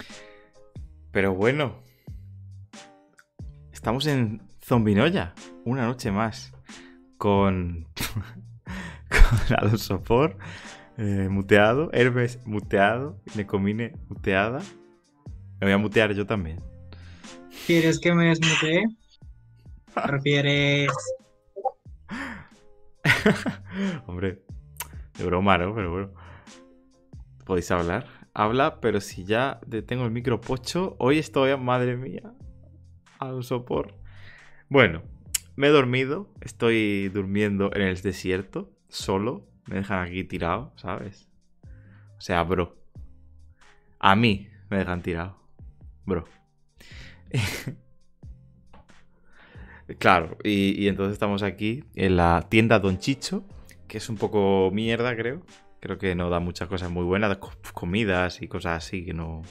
Pero bueno, estamos en Zombinoya, una noche más, con, con Alonso Por muteado, Hermes muteado, Necomine muteada. Me voy a mutear yo también. ¿Quieres que me desmutee? ¿Prefieres? Hombre, de broma, ¿no? Pero bueno, podéis hablar. Habla, pero si ya tengo el micro pocho, hoy estoy, madre mía, Alonso Por. Bueno, me he dormido, estoy durmiendo en el desierto, solo, me dejan aquí tirado, ¿sabes? O sea, bro, a mí me dejan tirado, bro. Claro, y entonces estamos aquí en la tienda Don Chicho, que es un poco mierda, creo. Creo que no da muchas cosas muy buenas, comidas y cosas así que no...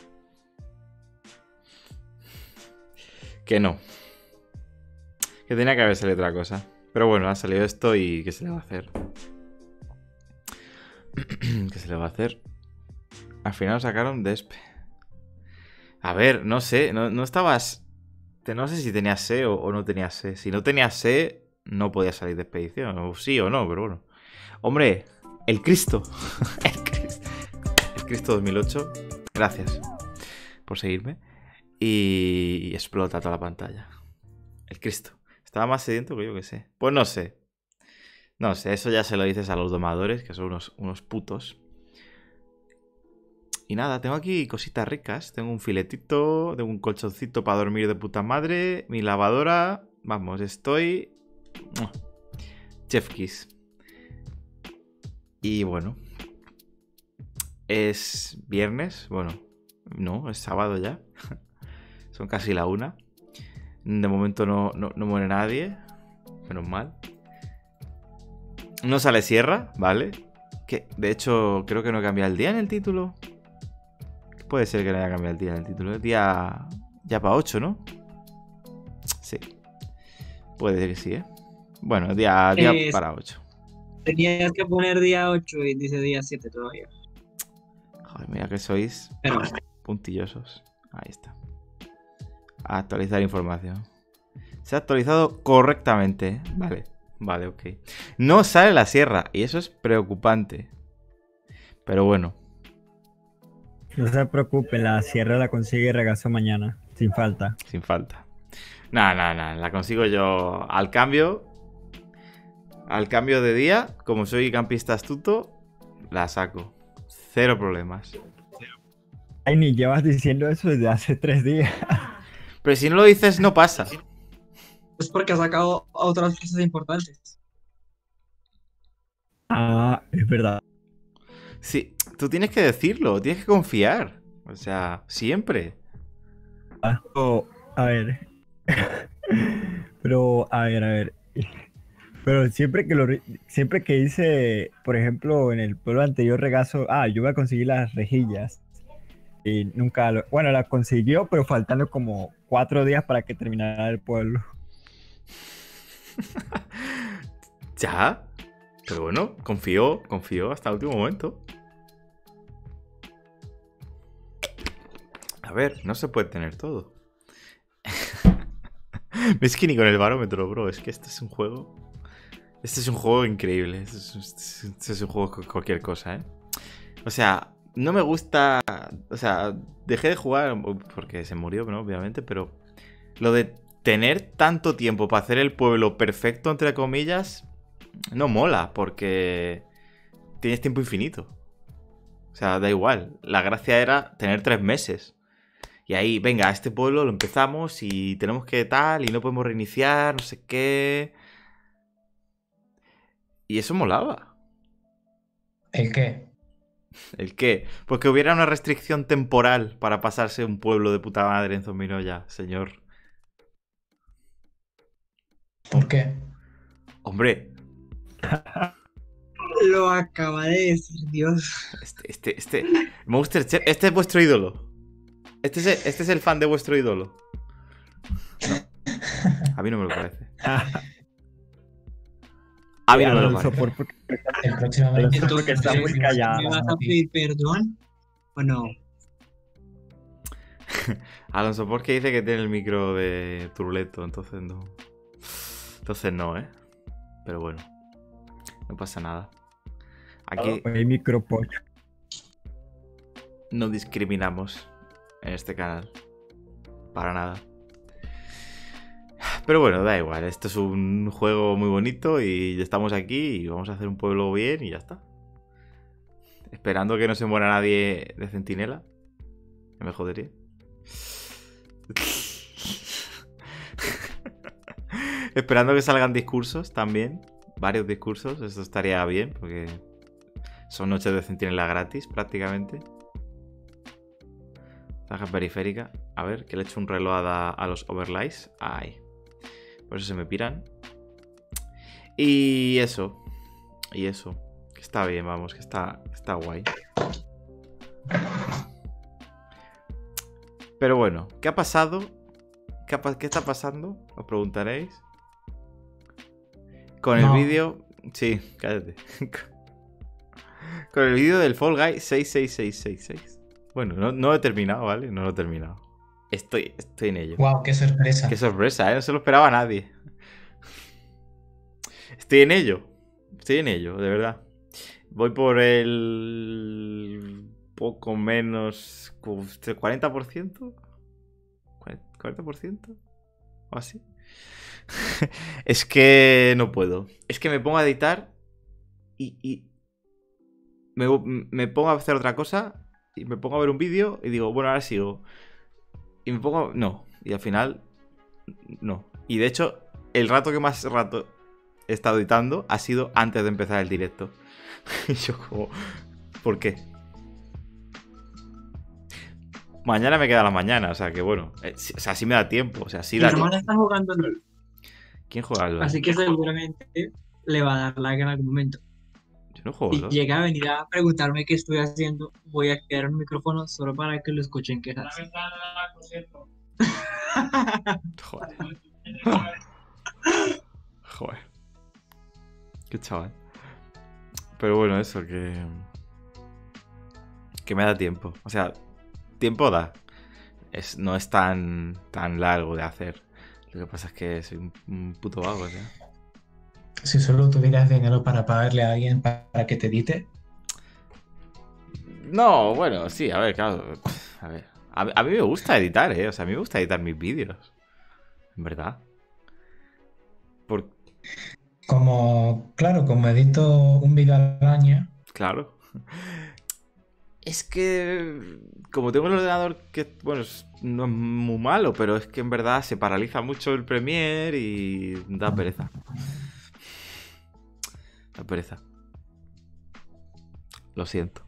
Que no. Que tenía que haber salido otra cosa. Pero bueno, ha salido esto y ¿qué se le va a hacer? ¿Qué se le va a hacer? Al final sacaron Despe. A ver, no sé, no estabas... No sé si tenías C o no tenías C. Si no tenías C, no podías salir de expedición. O sí o no, pero bueno. Hombre, el Cristo. El Cristo 2008. Gracias por seguirme. Y explota toda la pantalla. El Cristo. Estaba más sediento que yo que sé. Pues no sé. No sé, eso ya se lo dices a los domadores, que son unos putos. Y nada, tengo aquí cositas ricas. Tengo un filetito, tengo un colchoncito para dormir de puta madre, mi lavadora. Vamos, estoy... Chef Kiss. Y bueno, es viernes. Bueno, no, es sábado ya. Son casi la 1. De momento no muere nadie. Menos mal. No sale Sierra, ¿vale? Que de hecho creo que no he cambiado el día en el título. Puede ser que no haya cambiado el día en el título. El día ya para 8, ¿no? Sí. Puede ser que sí, ¿eh? Bueno, día para 8. Tenías que poner día 8 y dice día 7 todavía. Joder, mira que sois Pero puntillosos. Ahí está. Actualizar información. Se ha actualizado correctamente. Vale, vale, ok. No sale la sierra y eso es preocupante. Pero bueno. No se preocupe, la sierra la consigue regazo mañana, sin falta. Sin falta. Nada, la consigo yo al cambio. Al cambio de día, como soy campista astuto, la saco. Cero problemas. Ay, ni llevas diciendo eso desde hace 3 días. Pero si no lo dices, no pasa. es porque ha sacado otras cosas importantes. Ah, es verdad. Sí, tú tienes que decirlo, tienes que confiar. O sea, siempre. A ver. Pero, a ver. Pero siempre que hice, por ejemplo, en el pueblo anterior regazo, yo voy a conseguir las rejillas. Y nunca bueno, la consiguió, pero faltando como 4 días para que terminara el pueblo. Ya. Pero bueno, confío hasta el último momento. A ver, no se puede tener todo. Es que ni con el barómetro, bro. Es que este es un juego. Este es un juego increíble. Este es un juego con cualquier cosa, ¿eh? O sea, no me gusta. O sea, dejé de jugar porque se murió, ¿no? Obviamente, pero lo de tener tanto tiempo para hacer el pueblo perfecto, entre comillas, no mola, porque tienes tiempo infinito. O sea, da igual. La gracia era tener 3 meses. Y ahí, venga, a este pueblo lo empezamos y tenemos que tal, y no podemos reiniciar, no sé qué. Y eso molaba. ¿El qué? ¿El qué? Pues que hubiera una restricción temporal para pasarse un pueblo de puta madre en Zombinoya, señor. ¿Por qué? Hombre. Lo acaba de decir, Dios. Monster Chef, este es vuestro ídolo. Este es el fan de vuestro ídolo. No. A mí no me lo parece. A mí no me lo parece. El próximamente. Porque está muy callada. ¿Me vas a pedir perdón o no? Alonso porque dice que tiene el micro de Turleto, entonces no. Entonces no, ¿eh? Pero bueno, no pasa nada. Aquí El micropocho. no discriminamos en este canal. Para nada. Pero bueno, da igual. Esto es un juego muy bonito y ya estamos aquí y vamos a hacer un pueblo bien y ya está. Esperando que no se muera nadie de centinela. Que me jodería. Esperando que salgan discursos también. Varios discursos. Eso estaría bien porque son noches de centinela gratis prácticamente. Zaja periférica. A ver, que le he hecho un reloj a los overlays. Ahí. Por eso se me piran. Y eso. Y eso. Que está bien, vamos. Que está guay. Pero bueno, ¿qué ha pasado? ¿Qué está pasando? Os preguntaréis. Con el No. vídeo... Sí, cállate. Con el vídeo del Fall Guy 66666. Bueno, no lo he terminado, ¿vale? No lo he terminado. Estoy en ello. Wow, qué sorpresa. Qué sorpresa, ¿eh? No se lo esperaba a nadie. Estoy en ello. Estoy en ello, de verdad. Voy por el... poco menos... 40%. 40%. O así. Es que no puedo. Es que me pongo a editar y me pongo a hacer otra cosa y me pongo a ver un vídeo y digo, bueno, ahora sigo. Y me pongo... No. Y al final... No. Y de hecho, el rato que más rato he estado editando ha sido antes de empezar el directo. Y yo como... ¿Por qué? Mañana me queda la mañana, o sea que bueno. O sea, sí me da tiempo. O sea, sí Mi da hermana tiempo. está jugando LOL, ¿Quién juega al LoL? así que seguramente le va a dar like en algún momento. Yo no juego al Y LoL. llega a venir a preguntarme qué estoy haciendo, voy a quedar en el micrófono solo para que lo escuchen qué hace. Joder. Joder. Qué chaval. Pero bueno, eso, que me da tiempo. O sea, tiempo da. No es tan largo de hacer. Lo que pasa es que soy un puto vago, ¿sí? Si solo tuvieras dinero para pagarle a alguien para que te edite, No, bueno, sí, a ver, claro. A ver. A mí me gusta editar, ¿eh? O sea, a mí me gusta editar mis vídeos. En verdad. Por... claro, como edito un vídeo al año, Claro. Es que... Como tengo el ordenador que, bueno, no es muy malo, pero es que en verdad se paraliza mucho el Premiere y da pereza. Da pereza. Lo siento.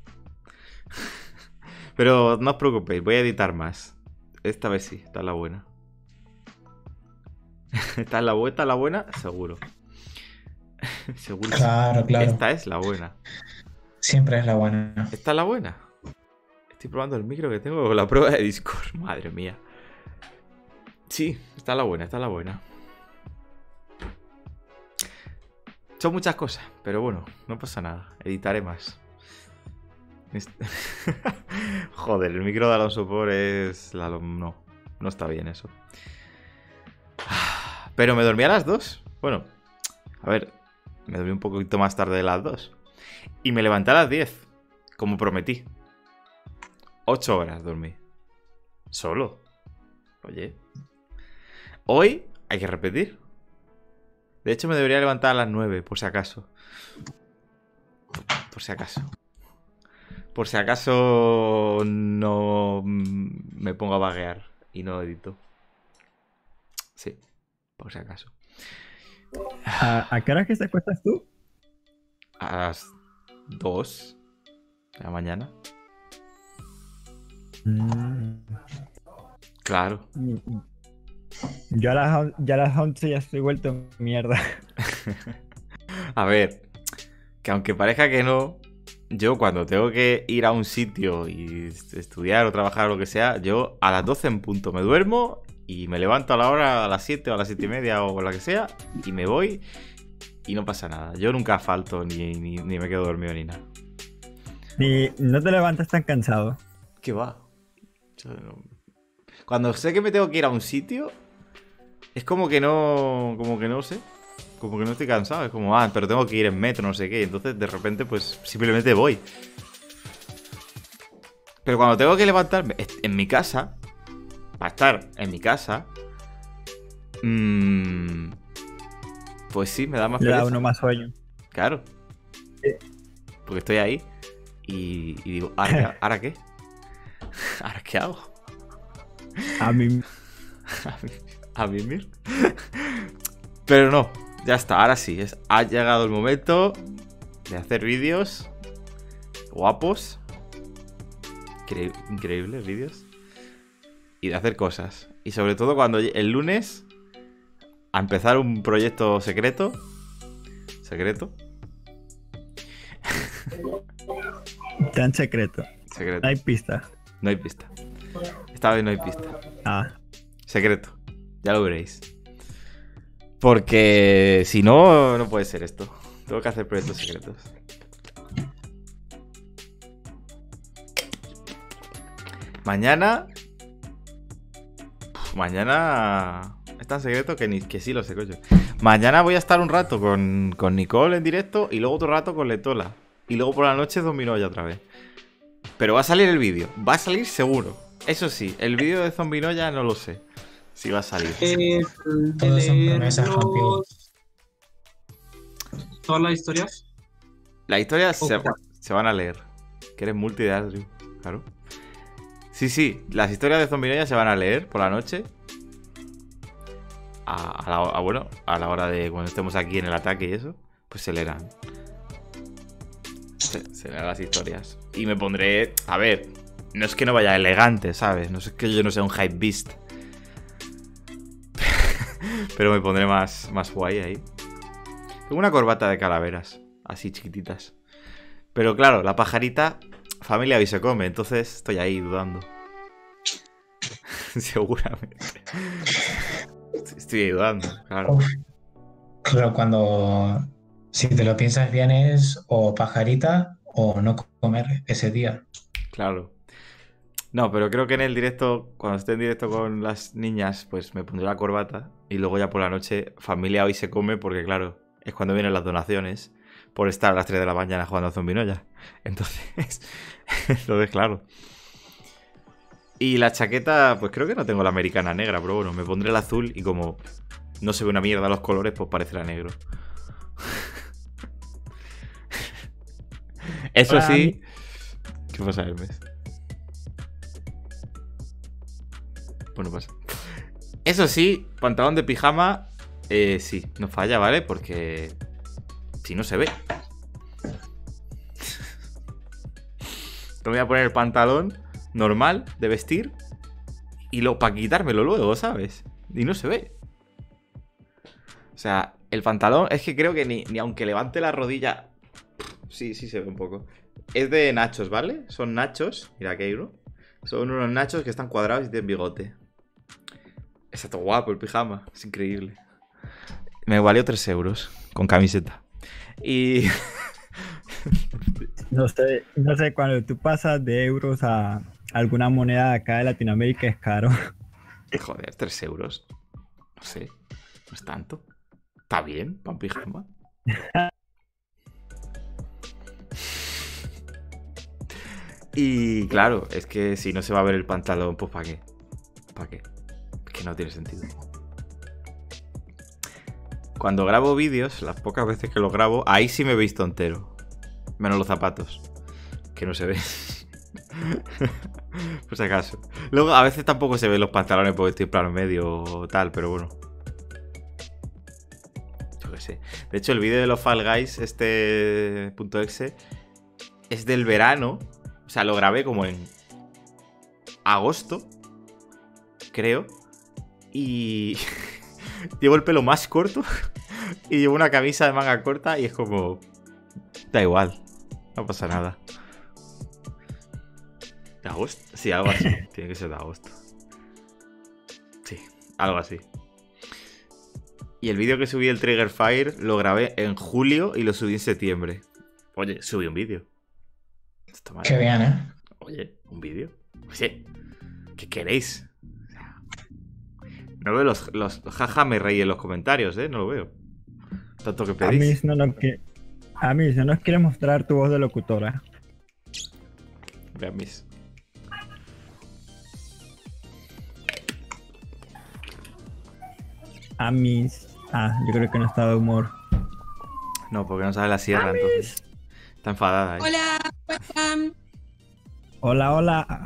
Pero no os preocupéis, voy a editar más. Esta vez sí, esta es la buena. Esta es la buena, seguro. Seguro. claro, Esta es la buena. siempre es la buena. ¿Esta es la buena? Estoy probando el micro que tengo con la prueba de Discord. Madre mía. Sí, esta es la buena, esta es la buena. Son muchas cosas, pero bueno, no pasa nada. Editaré más. Joder, el micro de Alonso por es... No, no está bien eso. Pero me dormí a las 2. Bueno, a ver, me dormí un poquito más tarde de las 2. Y me levanté a las 10, como prometí. 8 horas dormí. Solo. Oye. Hoy hay que repetir. De hecho, me debería levantar a las 9, por si acaso. Por si acaso. Por si acaso no me pongo a vaguear y no edito. Sí, por si acaso. ¿A qué hora es que te acuestas tú? A las 2 de la mañana. Claro. Yo ya a las 11 ya estoy vuelto mierda. A ver, que aunque parezca que no, yo cuando tengo que ir a un sitio y estudiar o trabajar o lo que sea, yo a las 12 en punto me duermo y me levanto a la hora, a las 7 o a las 7:30 o la que sea, y me voy y no pasa nada. Yo nunca falto ni me quedo dormido ni nada. Y no te levantas tan cansado. ¿Qué va? Yo no- Cuando sé que me tengo que ir a un sitio, es como que no sé. Como que no estoy cansado. Es como, pero tengo que ir en metro, no sé qué. Entonces, de repente, pues, simplemente voy. Pero cuando tengo que levantarme en mi casa, para estar en mi casa, pues sí, me da más Le da pereza. uno más sueño. Claro. Porque estoy ahí y digo, ¿ahora qué? ¿Ahora qué hago? A mí, ¿A mimir? Pero no, ya está, ahora sí. Ha llegado el momento de hacer vídeos guapos. Increíbles vídeos. Y de hacer cosas. Y sobre todo cuando el lunes a empezar un proyecto secreto. tan secreto. No hay pista. No hay pista. Esta vez no hay pista. Secreto. Ya lo veréis. Porque si no, no puede ser esto. Tengo que hacer proyectos secretos. Mañana es tan secreto que sí lo sé, coño. Mañana voy a estar un rato con Nicole en directo y luego otro rato con Letola. Y luego por la noche Zombinoya otra vez. Pero va a salir el vídeo. Va a salir seguro. Eso sí, el vídeo de Zombinoya no lo sé si va a salir. Todas son promesas, campeón. ¿Todas las historias? Las historias se van a leer. Que eres multi de Adriu, claro. Sí, las historias de Zombinoya se van a leer por la noche. A la hora de cuando estemos aquí en el ataque y eso, pues se leerán. Se leerán las historias. Y me pondré, a ver, no es que no vaya elegante, ¿sabes? No es que yo no sea un hype beast. Pero me pondré más guay ahí. Tengo una corbata de calaveras, así chiquititas. Pero claro, la pajarita, familia hoy se come, entonces estoy ahí dudando. Seguramente. Estoy ahí dudando, claro. Claro, si te lo piensas bien es o pajarita o no comer ese día. Claro. No, pero creo que en el directo, cuando esté en directo con las niñas, pues me pondré la corbata y luego ya por la noche, familia hoy se come porque claro, es cuando vienen las donaciones por estar a las 3 de la mañana jugando a Zombinoya. Entonces, claro. Y la chaqueta, pues creo que no tengo la americana negra, pero bueno, me pondré el azul y como no se ve una mierda los colores, pues parecerá negro. Eso sí. ¿Qué pasa, Hermes? Bueno, pasa. Eso sí, pantalón de pijama, sí, no falla, ¿vale? Porque si no se ve. Me voy a poner el pantalón normal de vestir y luego para quitármelo luego, ¿sabes? Y no se ve. O sea, el pantalón es que creo que ni aunque levante la rodilla. Sí se ve un poco. Es de nachos, ¿vale? Son nachos. Mira, aquí hay uno. Son unos nachos que están cuadrados y tienen bigote. Está todo guapo el pijama. Es increíble. Me valió 3 euros con camiseta. Y... No sé, cuando tú pasas de euros a alguna moneda de acá de Latinoamérica es caro. Joder, 3 euros. No sé, no es tanto. Está bien, para un pijama. Y claro, es que si no se va a ver el pantalón, pues ¿para qué? ¿Para qué? Es que no tiene sentido. Cuando grabo vídeos, las pocas veces que lo grabo, ahí sí me he visto entero. Menos los zapatos, que no se ve. Por si acaso. Luego, a veces tampoco se ven los pantalones porque estoy en plano medio o tal, pero bueno. Yo qué sé. De hecho, el vídeo de los Fall Guys, este .exe, es del verano. O sea, lo grabé como en agosto, creo. Y llevo el pelo más corto y llevo una camisa de manga corta y es como... Da igual, no pasa nada. ¿De agosto? Sí, algo así. Tiene que ser de agosto. Sí, algo así. Y el vídeo que subí, el Trigger Fire, lo grabé en julio y lo subí en septiembre. Oye, subí un vídeo. Qué bien, ¿eh? Oye, un vídeo. Oye, ¿qué queréis? No veo los jaja me reí en los comentarios, ¿eh? No lo veo. Tanto que pedís. Amis, no nos quieres mostrar tu voz de locutora. Ve, Amis. Amis. Yo creo que no está de humor. No, porque no sabe la sierra, entonces. Está enfadada, ¿eh? Hola, ¿cómo están? Hola.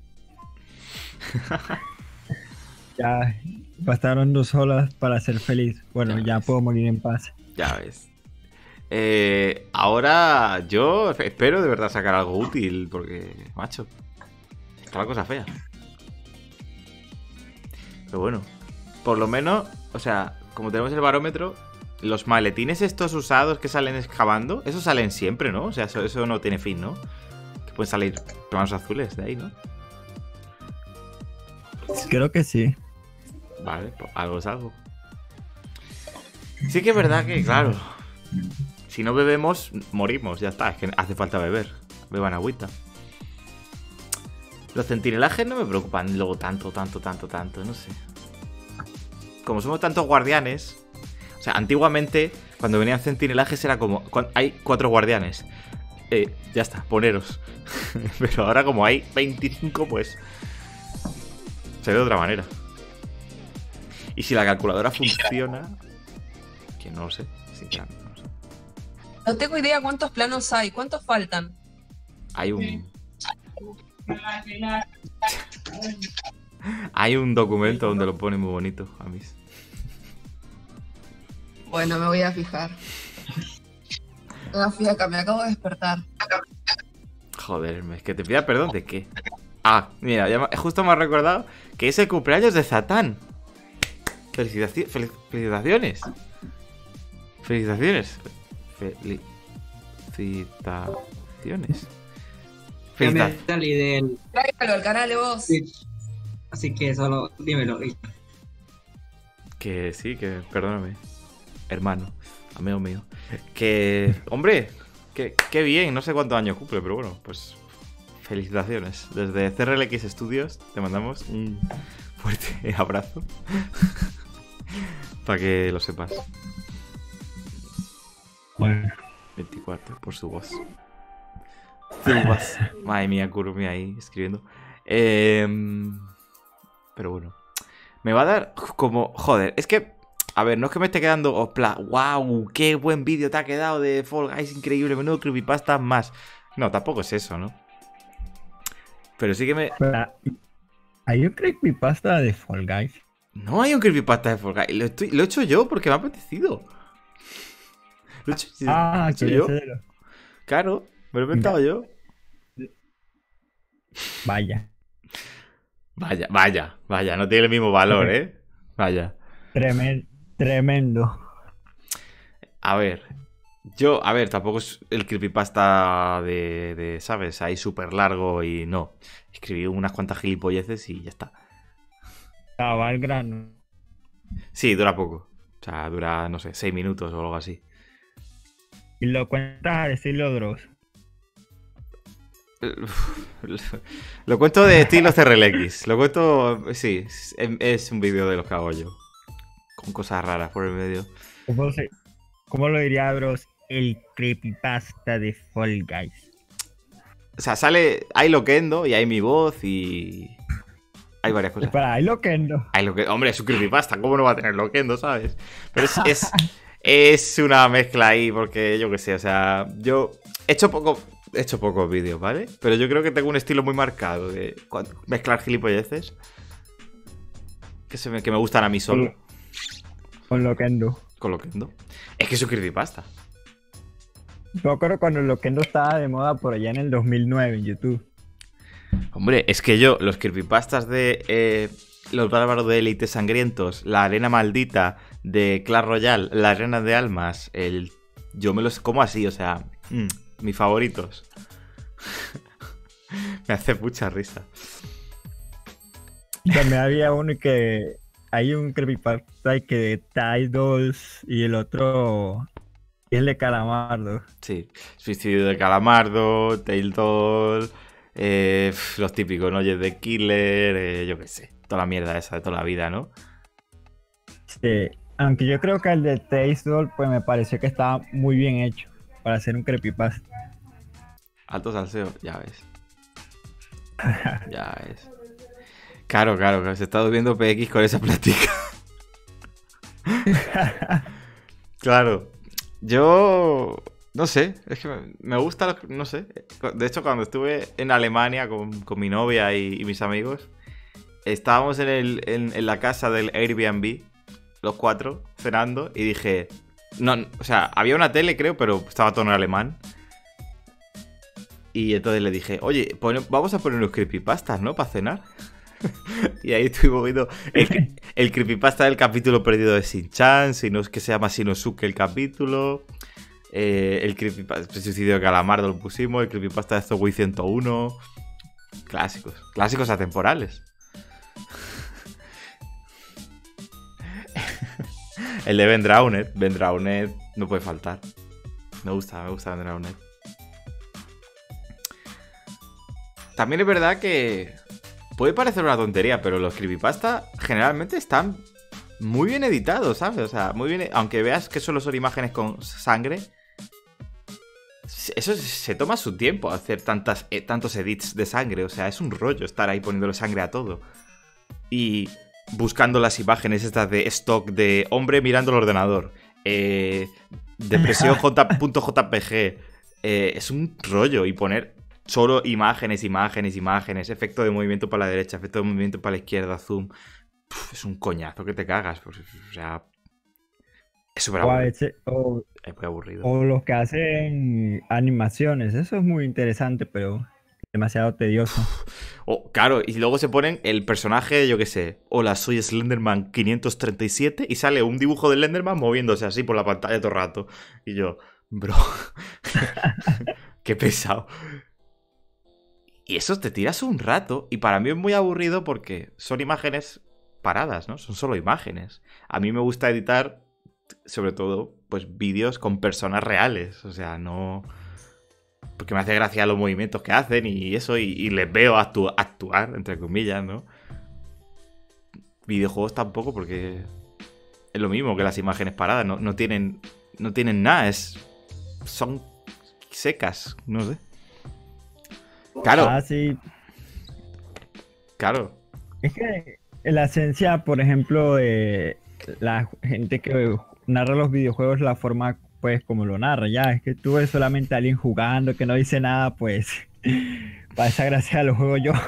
Ya bastaron 2 horas para ser feliz. Bueno, ya puedo morir en paz. Ya ves. Ahora yo espero de verdad sacar algo útil, porque, macho, está la cosa fea. Pero bueno, por lo menos, o sea, como tenemos el barómetro, los maletines estos usados que salen excavando, esos salen siempre, ¿no? O sea, eso no tiene fin, ¿no? Que pueden salir manos azules de ahí, ¿no? Creo que sí. Vale, pues algo es algo. Sí que es verdad que, claro, si no bebemos, morimos, ya está. Es que hace falta beber. Beban agüita. Los centinelajes no me preocupan luego tanto, no sé. Como somos tantos guardianes... O sea, antiguamente, cuando venían centinelajes era como... Hay 4 guardianes. Ya está, poneros. Pero ahora como hay 25, pues... se ve de otra manera. Y si la calculadora funciona... Que no lo sé, sinceramente no lo sé. No tengo idea cuántos planos hay, cuántos faltan. Hay un... Hay un documento donde lo pone muy bonito, a mí. Bueno, me voy a fijar. Me voy a fijar acá, me acabo de despertar. Joder, es que te pida perdón de qué. Mira, justo me ha recordado que es el cumpleaños de Satán. Felicitaciones. Felicitaciones. Ya me salí del Tráigalo al canal de vos. Twitch, así que solo dímelo. Y... Que sí, que perdóname, hermano, amigo mío. Que, hombre, qué bien, no sé cuántos años cumple, pero bueno, pues felicitaciones. Desde CRLX Studios te mandamos un fuerte abrazo. Para que lo sepas. Bueno. 24, por su voz. Su voz. Madre mía, Kurumi ahí escribiendo. Pero bueno. Me va a dar como... Joder, es que... A ver, no es que me esté quedando... ¡Wow! ¡Qué buen vídeo te ha quedado de Fall Guys! Increíble, menudo creepypasta más. No, tampoco es eso, ¿no? Pero sí que me... ¿Hay un creepypasta de Fall Guys? No hay un creepypasta de Fall Guys. Lo he hecho yo porque me ha apetecido. Lo he hecho yo. Claro, me lo he inventado yo. Vaya, no tiene el mismo valor, ¿eh? Vaya. Tremendo. A ver, tampoco es el creepypasta de ¿sabes? Ahí súper largo y no. Escribí unas cuantas gilipolleces y ya está. Va al grano. Sí, dura poco. O sea, dura, no sé, 6 minutos o algo así. Y lo cuentas al estilo Dross. Lo cuento de estilo CRLX. Lo cuento, sí, es un vídeo de los que hago yo. Con cosas raras por el medio. ¿Cómo lo diría Dross? El creepypasta de Fall Guys. O sea, hay Loquendo y hay mi voz y... Hay varias cosas. Espera, hay Loquendo. Hombre, es un creepypasta, ¿cómo no va a tener Loquendo, sabes? Pero es una mezcla ahí porque yo qué sé, o sea, yo he hecho pocos vídeos, ¿vale? Pero yo creo que tengo un estilo muy marcado de mezclar gilipolleces que me gustan a mí solo. Con Loquendo. Con Loquendo. Es que es un creepypasta. Yo creo cuando Loquendo estaba de moda por allá en el 2009 en YouTube. Hombre, es que los creepypastas de los bárbaros de élite sangrientos, la arena maldita de Clash Royale, la arena de almas, yo me los como así, o sea, mis favoritos. Me hace mucha risa. También había uno que hay un creepypasta que Tide Dolls y el otro es el de Calamardo. Sí, Suicidio de Calamardo, Tail Doll, los típicos, ¿no? Jet the Killer, yo qué sé, toda la mierda esa de toda la vida, ¿no? Sí, aunque yo creo que el de Taste Doll, pues me pareció que estaba muy bien hecho para hacer un creepypasta. Alto salseo, ya ves. Ya ves. Claro, claro, que se está viendo PX con esa plática. Claro. Yo... No sé, es que me gusta, no sé. De hecho, cuando estuve en Alemania con mi novia y mis amigos, estábamos en la casa del Airbnb, los 4, cenando, y dije... No, o sea, había una tele, creo, pero estaba todo en alemán. Y entonces le dije, oye, vamos a poner unos creepypastas, ¿no? Para cenar. Y ahí estuvimos viendo el creepypasta del capítulo perdido de Shin-Chan, que se llama Shinosuke el capítulo. El creepypasta el suicidio de Calamardo lo pusimos. El creepypasta de Zowei 101. Clásicos. Clásicos atemporales. El de Ben Drowned. Ben Drowned no puede faltar. Me gusta Ben Drowned. También es verdad que puede parecer una tontería, pero los creepypasta generalmente están muy bien editados, ¿sabes? O sea, muy bien. Aunque veas que solo son imágenes con sangre, eso se toma su tiempo hacer tantos edits de sangre. O sea, es un rollo estar ahí poniéndole sangre a todo. Y buscando las imágenes estas de stock de hombre mirando el ordenador. Depresión .jpg. Es un rollo. Y poner solo imágenes. Efecto de movimiento para la derecha, efecto de movimiento para la izquierda, zoom. Es un coñazo que te cagas. Pues, o sea, es súper aburrido. Es muy aburrido. O los que hacen animaciones. Eso es muy interesante, pero demasiado tedioso. Claro, y luego se ponen el personaje, yo qué sé. Hola, soy Slenderman 537 y sale un dibujo de Slenderman moviéndose así por la pantalla todo el rato. Y yo, bro, qué pesado. Y eso te tiras un rato. Y para mí es muy aburrido porque son imágenes paradas, ¿no? Son solo imágenes. A mí me gusta editar, sobre todo, pues vídeos con personas reales. O sea, no... Porque me hace gracia los movimientos que hacen y eso, y les veo actuar, entre comillas, ¿no? Videojuegos tampoco, porque es lo mismo que las imágenes paradas, no tienen nada, son secas, no sé. Claro. Ah, sí. Claro. Es que la esencia, por ejemplo, de la gente que narra los videojuegos, la forma, pues, como lo narra, ya. Es que tú ves solamente a alguien jugando que no dice nada, pues, para esa gracia lo juego yo.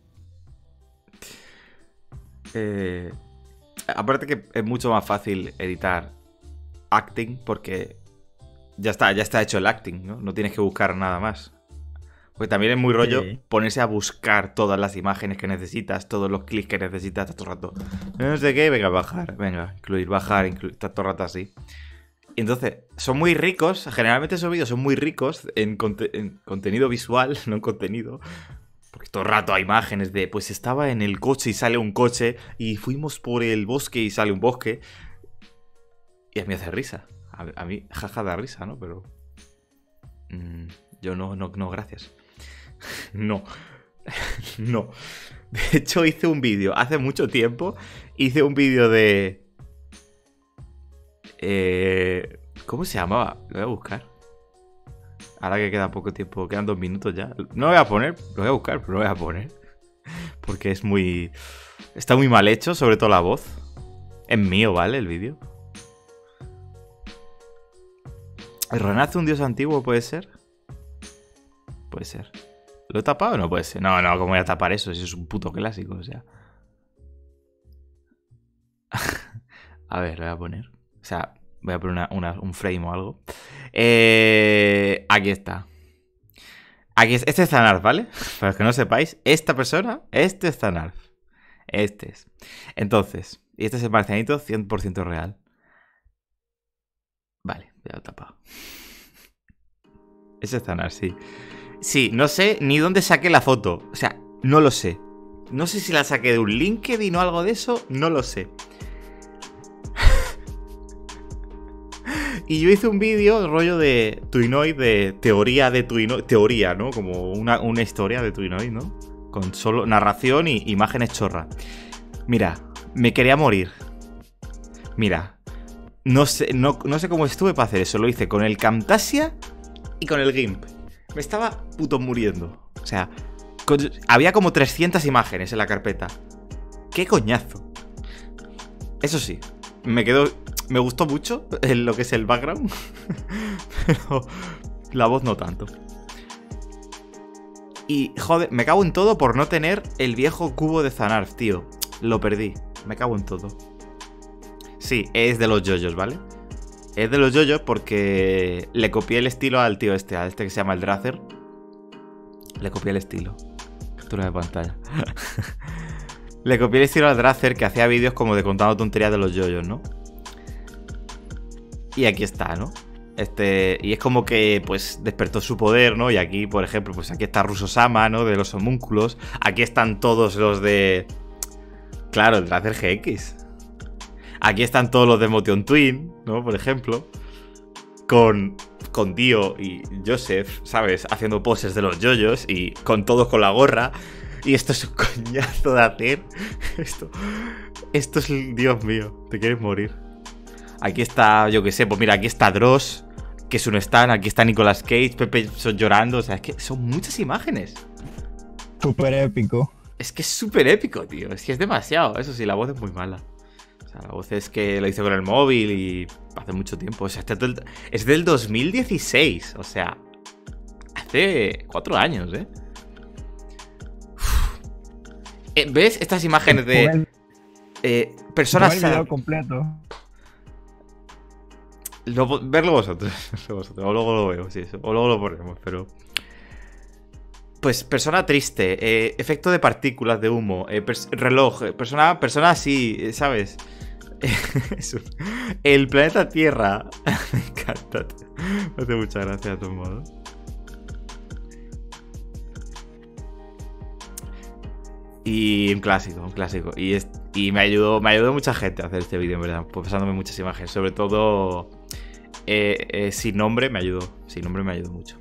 Aparte que es mucho más fácil editar acting porque ya está hecho el acting, ¿no? No tienes que buscar nada más. Porque también es muy rollo ponerse a buscar todas las imágenes que necesitas, todos los clics que necesitas todo el rato. No sé qué, venga, bajar, venga, incluir, bajar, está todo el rato así. Y entonces, son muy ricos, generalmente esos vídeos son muy ricos en contenido visual, no en contenido. Porque todo el rato hay imágenes de, pues estaba en el coche y sale un coche, y fuimos por el bosque y sale un bosque. Y a mí hace risa. A mí, jaja, da risa, ¿no? Pero... yo no, gracias. No. No. De hecho, hice un vídeo hace mucho tiempo. Hice un vídeo de... ¿cómo se llamaba? Lo voy a buscar. Ahora que queda poco tiempo, quedan 2 minutos ya. No lo voy a poner, lo voy a buscar, pero lo voy a poner. Porque es muy... Está muy mal hecho, sobre todo la voz. Es mío, ¿vale? El vídeo. ¿Renace un dios antiguo puede ser? Puede ser. ¿Lo he tapado o no puede ser? No, ¿cómo voy a tapar eso? Si es un puto clásico, o sea. A ver, lo voy a poner. O sea, voy a poner un frame o algo. Aquí está. Este es Zanarf, ¿vale? Para los que no sepáis, esta persona, este es Zanarf. Este es. Entonces, y este es el marcianito 100% real. Vale, ya lo he tapado. Ese es Zanarf, sí. Sí, no sé ni dónde saqué la foto. O sea, no lo sé. No sé si la saqué de un LinkedIn o algo de eso. No lo sé. Y yo hice un vídeo, rollo de Twinoid, de teoría de Twinoid. Teoría, ¿no? Como una historia de Twinoid, ¿no? Con solo narración y imágenes chorras. Mira, me quería morir. Mira, no sé cómo estuve para hacer eso. Lo hice con el Camtasia y con el GIMP. Me estaba puto muriendo. O sea, había como 300 imágenes en la carpeta. ¡Qué coñazo! Eso sí, me gustó mucho lo que es el background. Pero la voz no tanto. Y, joder, me cago en todo por no tener el viejo cubo de Zanarf, tío. Lo perdí. Me cago en todo. Sí, es de los yoyos, ¿vale? Es de los yoyos porque le copié el estilo al tío este, a este que se llama el Dracer. Le copié el estilo. Captura de pantalla. Le copié el estilo al Dracer, que hacía vídeos como de contando tonterías de los yoyos, ¿no? Y aquí está, ¿no? Y es como que, pues, despertó su poder, ¿no? Y aquí, por ejemplo, pues aquí está Russo-sama, ¿no? De los homúnculos. Aquí están todos los de... Claro, el Dracer GX. Aquí están todos los de Motion Twin, ¿no? Por ejemplo. Con Dio y Joseph, ¿sabes? Haciendo poses de los yoyos y con todos con la gorra. Y esto es un coñazo de hacer. Esto es... Dios mío, te quieres morir. Aquí está, yo qué sé, pues mira, aquí está Dross, que es un stand. Aquí está Nicolas Cage, Pepe llorando. O sea, es que son muchas imágenes. Súper épico. Es que es súper épico, tío. Es que es demasiado. Eso sí, la voz es muy mala. O sea, la voz es que lo hice con el móvil y hace mucho tiempo. O sea, es del 2016. O sea, hace 4 años, ¿eh? ¿Ves estas imágenes de personas... el video completo. Verlo vosotros. O luego lo veo, sí, o luego lo ponemos, pero... Pues persona triste, efecto de partículas de humo, reloj, persona así, ¿sabes? El planeta Tierra. Me encanta. Me hace mucha gracia a tu modo. Y un clásico. Y me ayudó mucha gente a hacer este vídeo, en verdad. Pues pasándome muchas imágenes. Sobre todo sin nombre me ayudó. Sin nombre me ayudó mucho.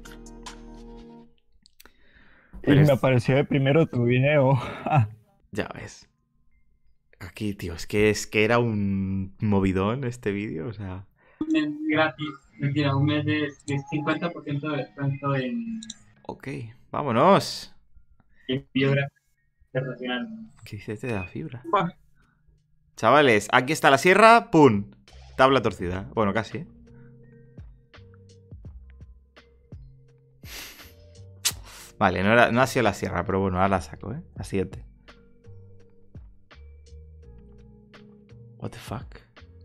Y me apareció de primero tu video. Ya ves. Aquí, tío, es que era un movidón este vídeo, o sea... Un mes gratis, mentira, un mes de 50% de descuento en Ok, vámonos. biografía internacional. ¿Qué dice este de la fibra? Buah. Chavales, aquí está la sierra, ¡pum! Tabla torcida. Bueno, casi, ¿eh? Vale, no ha sido la sierra, pero bueno, ahora la saco, ¿eh? La siguiente. What the fuck?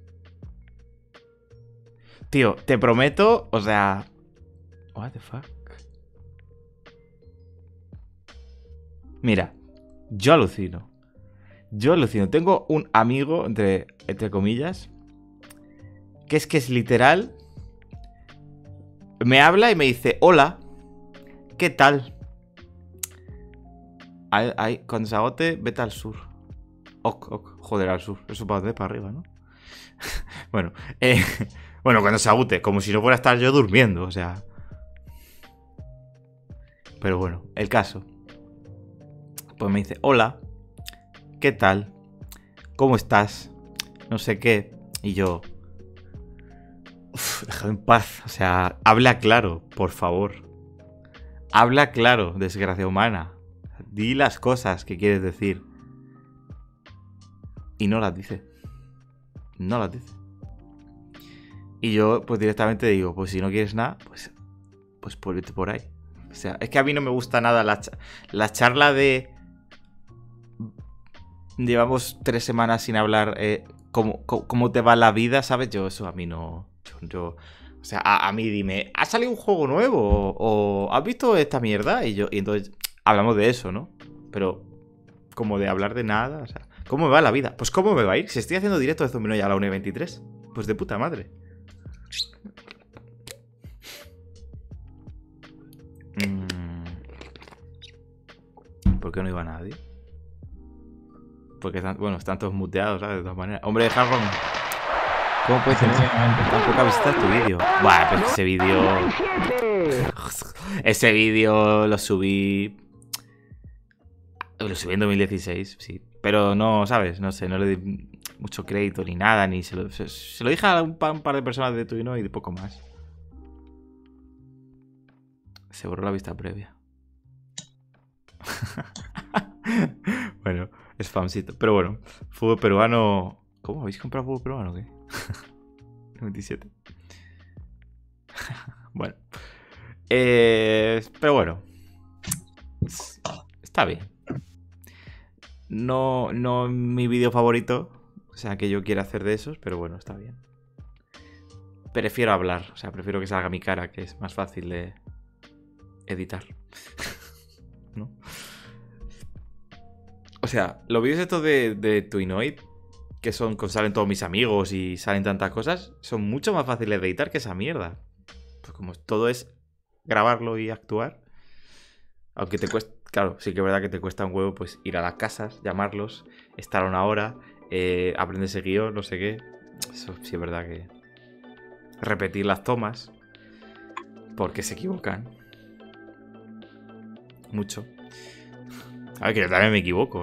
Tío, te prometo, o sea... What the fuck? Mira, yo alucino. Tengo un amigo, entre comillas, que es literal... Me habla y me dice, hola, ¿qué tal? Cuando se agote, vete al sur. Ok. Joder, al sur. Eso para dónde, para arriba, ¿no? Bueno, cuando se agote, como si no fuera a estar yo durmiendo, o sea. Pero bueno, el caso. Pues me dice, hola, ¿qué tal? ¿Cómo estás? No sé qué. Y yo... déjame en paz. O sea, habla claro, por favor. Habla claro, desgracia humana. Di las cosas que quieres decir. Y no las dice. No las dice. Y yo, pues directamente digo, pues si no quieres nada, pues vete por ahí. O sea, es que a mí no me gusta nada la charla de... Llevamos 3 semanas sin hablar. ¿Cómo te va la vida? ¿Sabes? Yo, eso a mí no... Yo o sea, a mí dime, ¿ha salido un juego nuevo? ¿O has visto esta mierda? Y entonces hablamos de eso, ¿no? Pero como de hablar de nada, o sea, ¿cómo me va la vida? Pues ¿cómo me va a ir? Si estoy haciendo directo de Zombinoya a la 1:23. Pues de puta madre. ¿Por qué no iba nadie? Porque están todos muteados, ¿sabes? De todas maneras. Hombre, de Jarron, ¿cómo puedes tener tan poca visita tu vídeo? Buah, pues ese vídeo... Ese vídeo lo subí... Lo subí en 2016, sí. Pero no, ¿sabes? No sé, no le di... mucho crédito ni nada, ni se lo dije a un par de personas de Twinoid y poco más. Se borró la vista previa. Bueno, spamcito. Pero bueno, fútbol peruano. ¿Cómo? ¿Habéis comprado fútbol peruano o qué? 97. Bueno. Pero bueno. Está bien. No mi vídeo favorito. O sea, que yo quiera hacer de esos, pero bueno, está bien. Prefiero hablar. O sea, prefiero que salga mi cara, que es más fácil de editar. ¿No? O sea, los vídeos estos de Twinoid, que salen todos mis amigos y salen tantas cosas, son mucho más fáciles de editar que esa mierda. Pues como todo es grabarlo y actuar, aunque te cuesta, claro, sí que es verdad que te cuesta un huevo pues ir a las casas, llamarlos, estar una hora, aprenderse guión, no sé qué. Eso sí es verdad que repetir las tomas porque se equivocan mucho. A ver, que yo también me equivoco,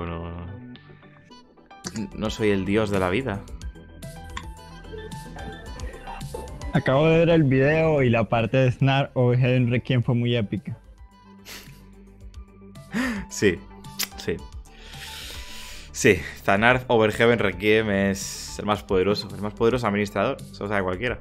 no soy el dios de la vida. Acabo de ver el video y la parte de Snark o Heaven Requiem fue muy épica. Sí. Zanarth over Heaven Requiem es el más poderoso administrador. Eso lo sabe cualquiera.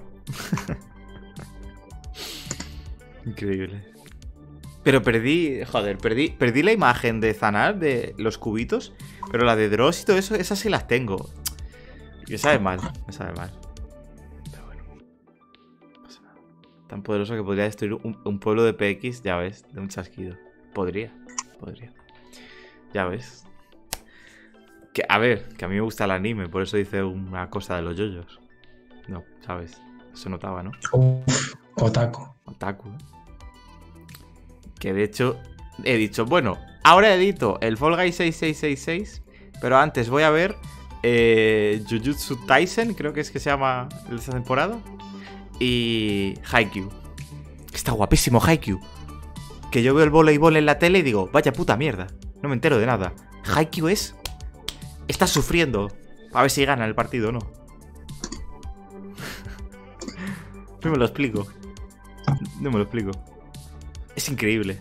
Increíble. Pero perdí la imagen de Zanarth, de los cubitos. Pero la de Dross y todo eso, esas sí las tengo. Y me sabe mal. Pero bueno. No pasa nada. Tan poderoso que podría destruir un pueblo de PX, ya ves, de un chasquido. Podría. Ya ves. A ver, que a mí me gusta el anime, por eso dice una cosa de los yoyos. No, ¿sabes? Se notaba, ¿no? Otaku. Otaku, ¿eh? Que de hecho he dicho, bueno, ahora edito el Fall Guys 6666, pero antes voy a ver Jujutsu Kaisen, creo que es que se llama esta temporada, y Haikyuu. Está guapísimo Haikyuu. Que yo veo el voleibol en la tele y digo, vaya puta mierda, no me entero de nada. Haikyuu está sufriendo a ver si gana el partido o no. No me lo explico. Es increíble.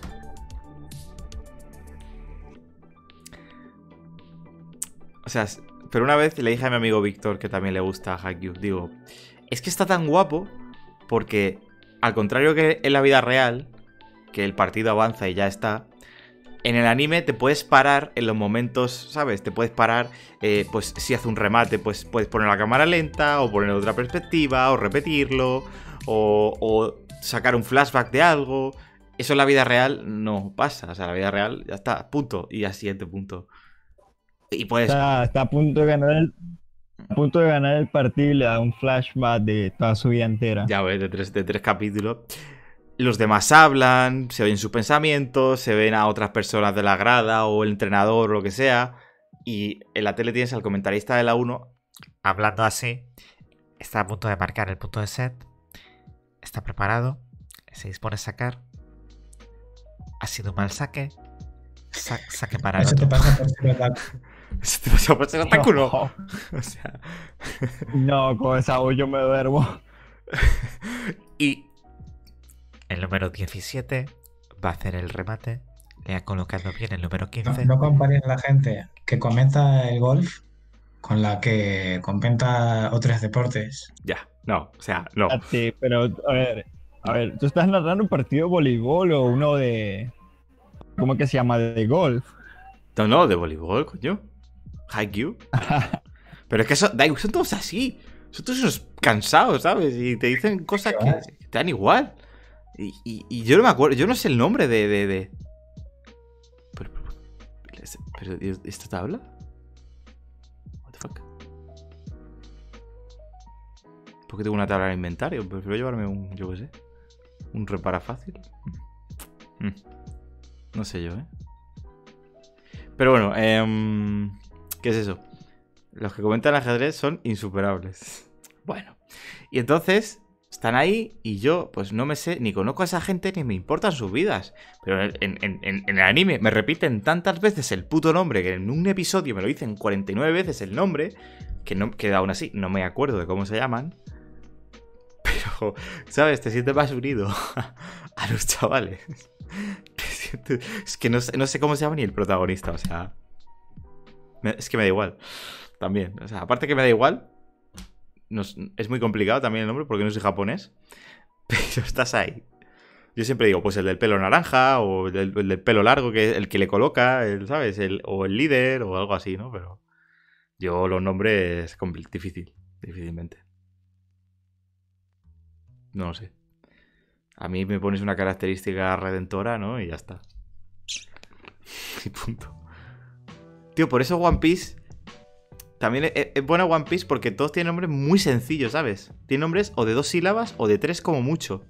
O sea, pero una vez le dije a mi amigo Víctor, que también le gusta Haikyuu, digo, es que está tan guapo porque, al contrario que en la vida real, que el partido avanza y ya está, en el anime te puedes parar en los momentos, ¿sabes? Te puedes parar, pues si hace un remate, pues puedes poner la cámara lenta, o poner otra perspectiva, o repetirlo, o sacar un flashback de algo. Eso en la vida real no pasa. O sea, en la vida real ya está, punto. Y al siguiente punto. Y puedes... Está a punto de ganar el partido y le da un flashback de toda su vida entera. Ya ves, de tres capítulos. Los demás hablan, se ven sus pensamientos, se ven a otras personas de la grada o el entrenador o lo que sea. Y en la tele tienes al comentarista de la 1 hablando así. Está a punto de marcar el punto de set. Está preparado. Se dispone a sacar. Ha sido un mal saque. Saque para el Eso te otro. pasa por ser otaku. ¿Se te pasó por ser otaku, no? No. O sea... No, con esa voz yo me duermo. Y el número 17 va a hacer el remate. Le ha colocado bien el número 15. No compares la gente que comenta el golf con la que comenta otros deportes. Ya, no, o sea, no. Pero, a ver, ¿tú estás narrando un partido de voleibol o uno de... ¿Cómo que se llama? De golf. No, de voleibol, coño. Haikyuu. Pero es que son todos así. Son todos unos cansados, ¿sabes? Y te dicen cosas que te dan igual. Y yo no me acuerdo, yo no sé el nombre de... Pero ¿esta tabla? What the fuck? ¿Por qué tengo una tabla en el inventario? Prefiero llevarme yo qué sé, un repara fácil. No sé yo, ¿eh? Pero bueno, ¿qué es eso? Los que comentan ajedrez son insuperables. Bueno, y entonces Están ahí y yo, pues no me sé, ni conozco a esa gente ni me importan sus vidas. Pero en el anime me repiten tantas veces el puto nombre que en un episodio me lo dicen 49 veces el nombre, que aún así no me acuerdo de cómo se llaman. Pero, ¿sabes? Te sientes más unido a los chavales. Es que no sé cómo se llama ni el protagonista, o sea... Es que me da igual. También, o sea, aparte que me da igual... es muy complicado también el nombre porque no soy japonés. Pero estás ahí. Yo siempre digo, pues el del pelo naranja o el del pelo largo, que es el que le coloca, ¿sabes? O el líder o algo así, ¿no? Pero yo los nombres difícilmente. No lo sé. A mí me pones una característica redentora, ¿no? Y ya está. Y punto. Tío, por eso One Piece... También es buena One Piece porque todos tienen nombres muy sencillos, ¿sabes? Tienen nombres o de 2 sílabas o de 3 como mucho.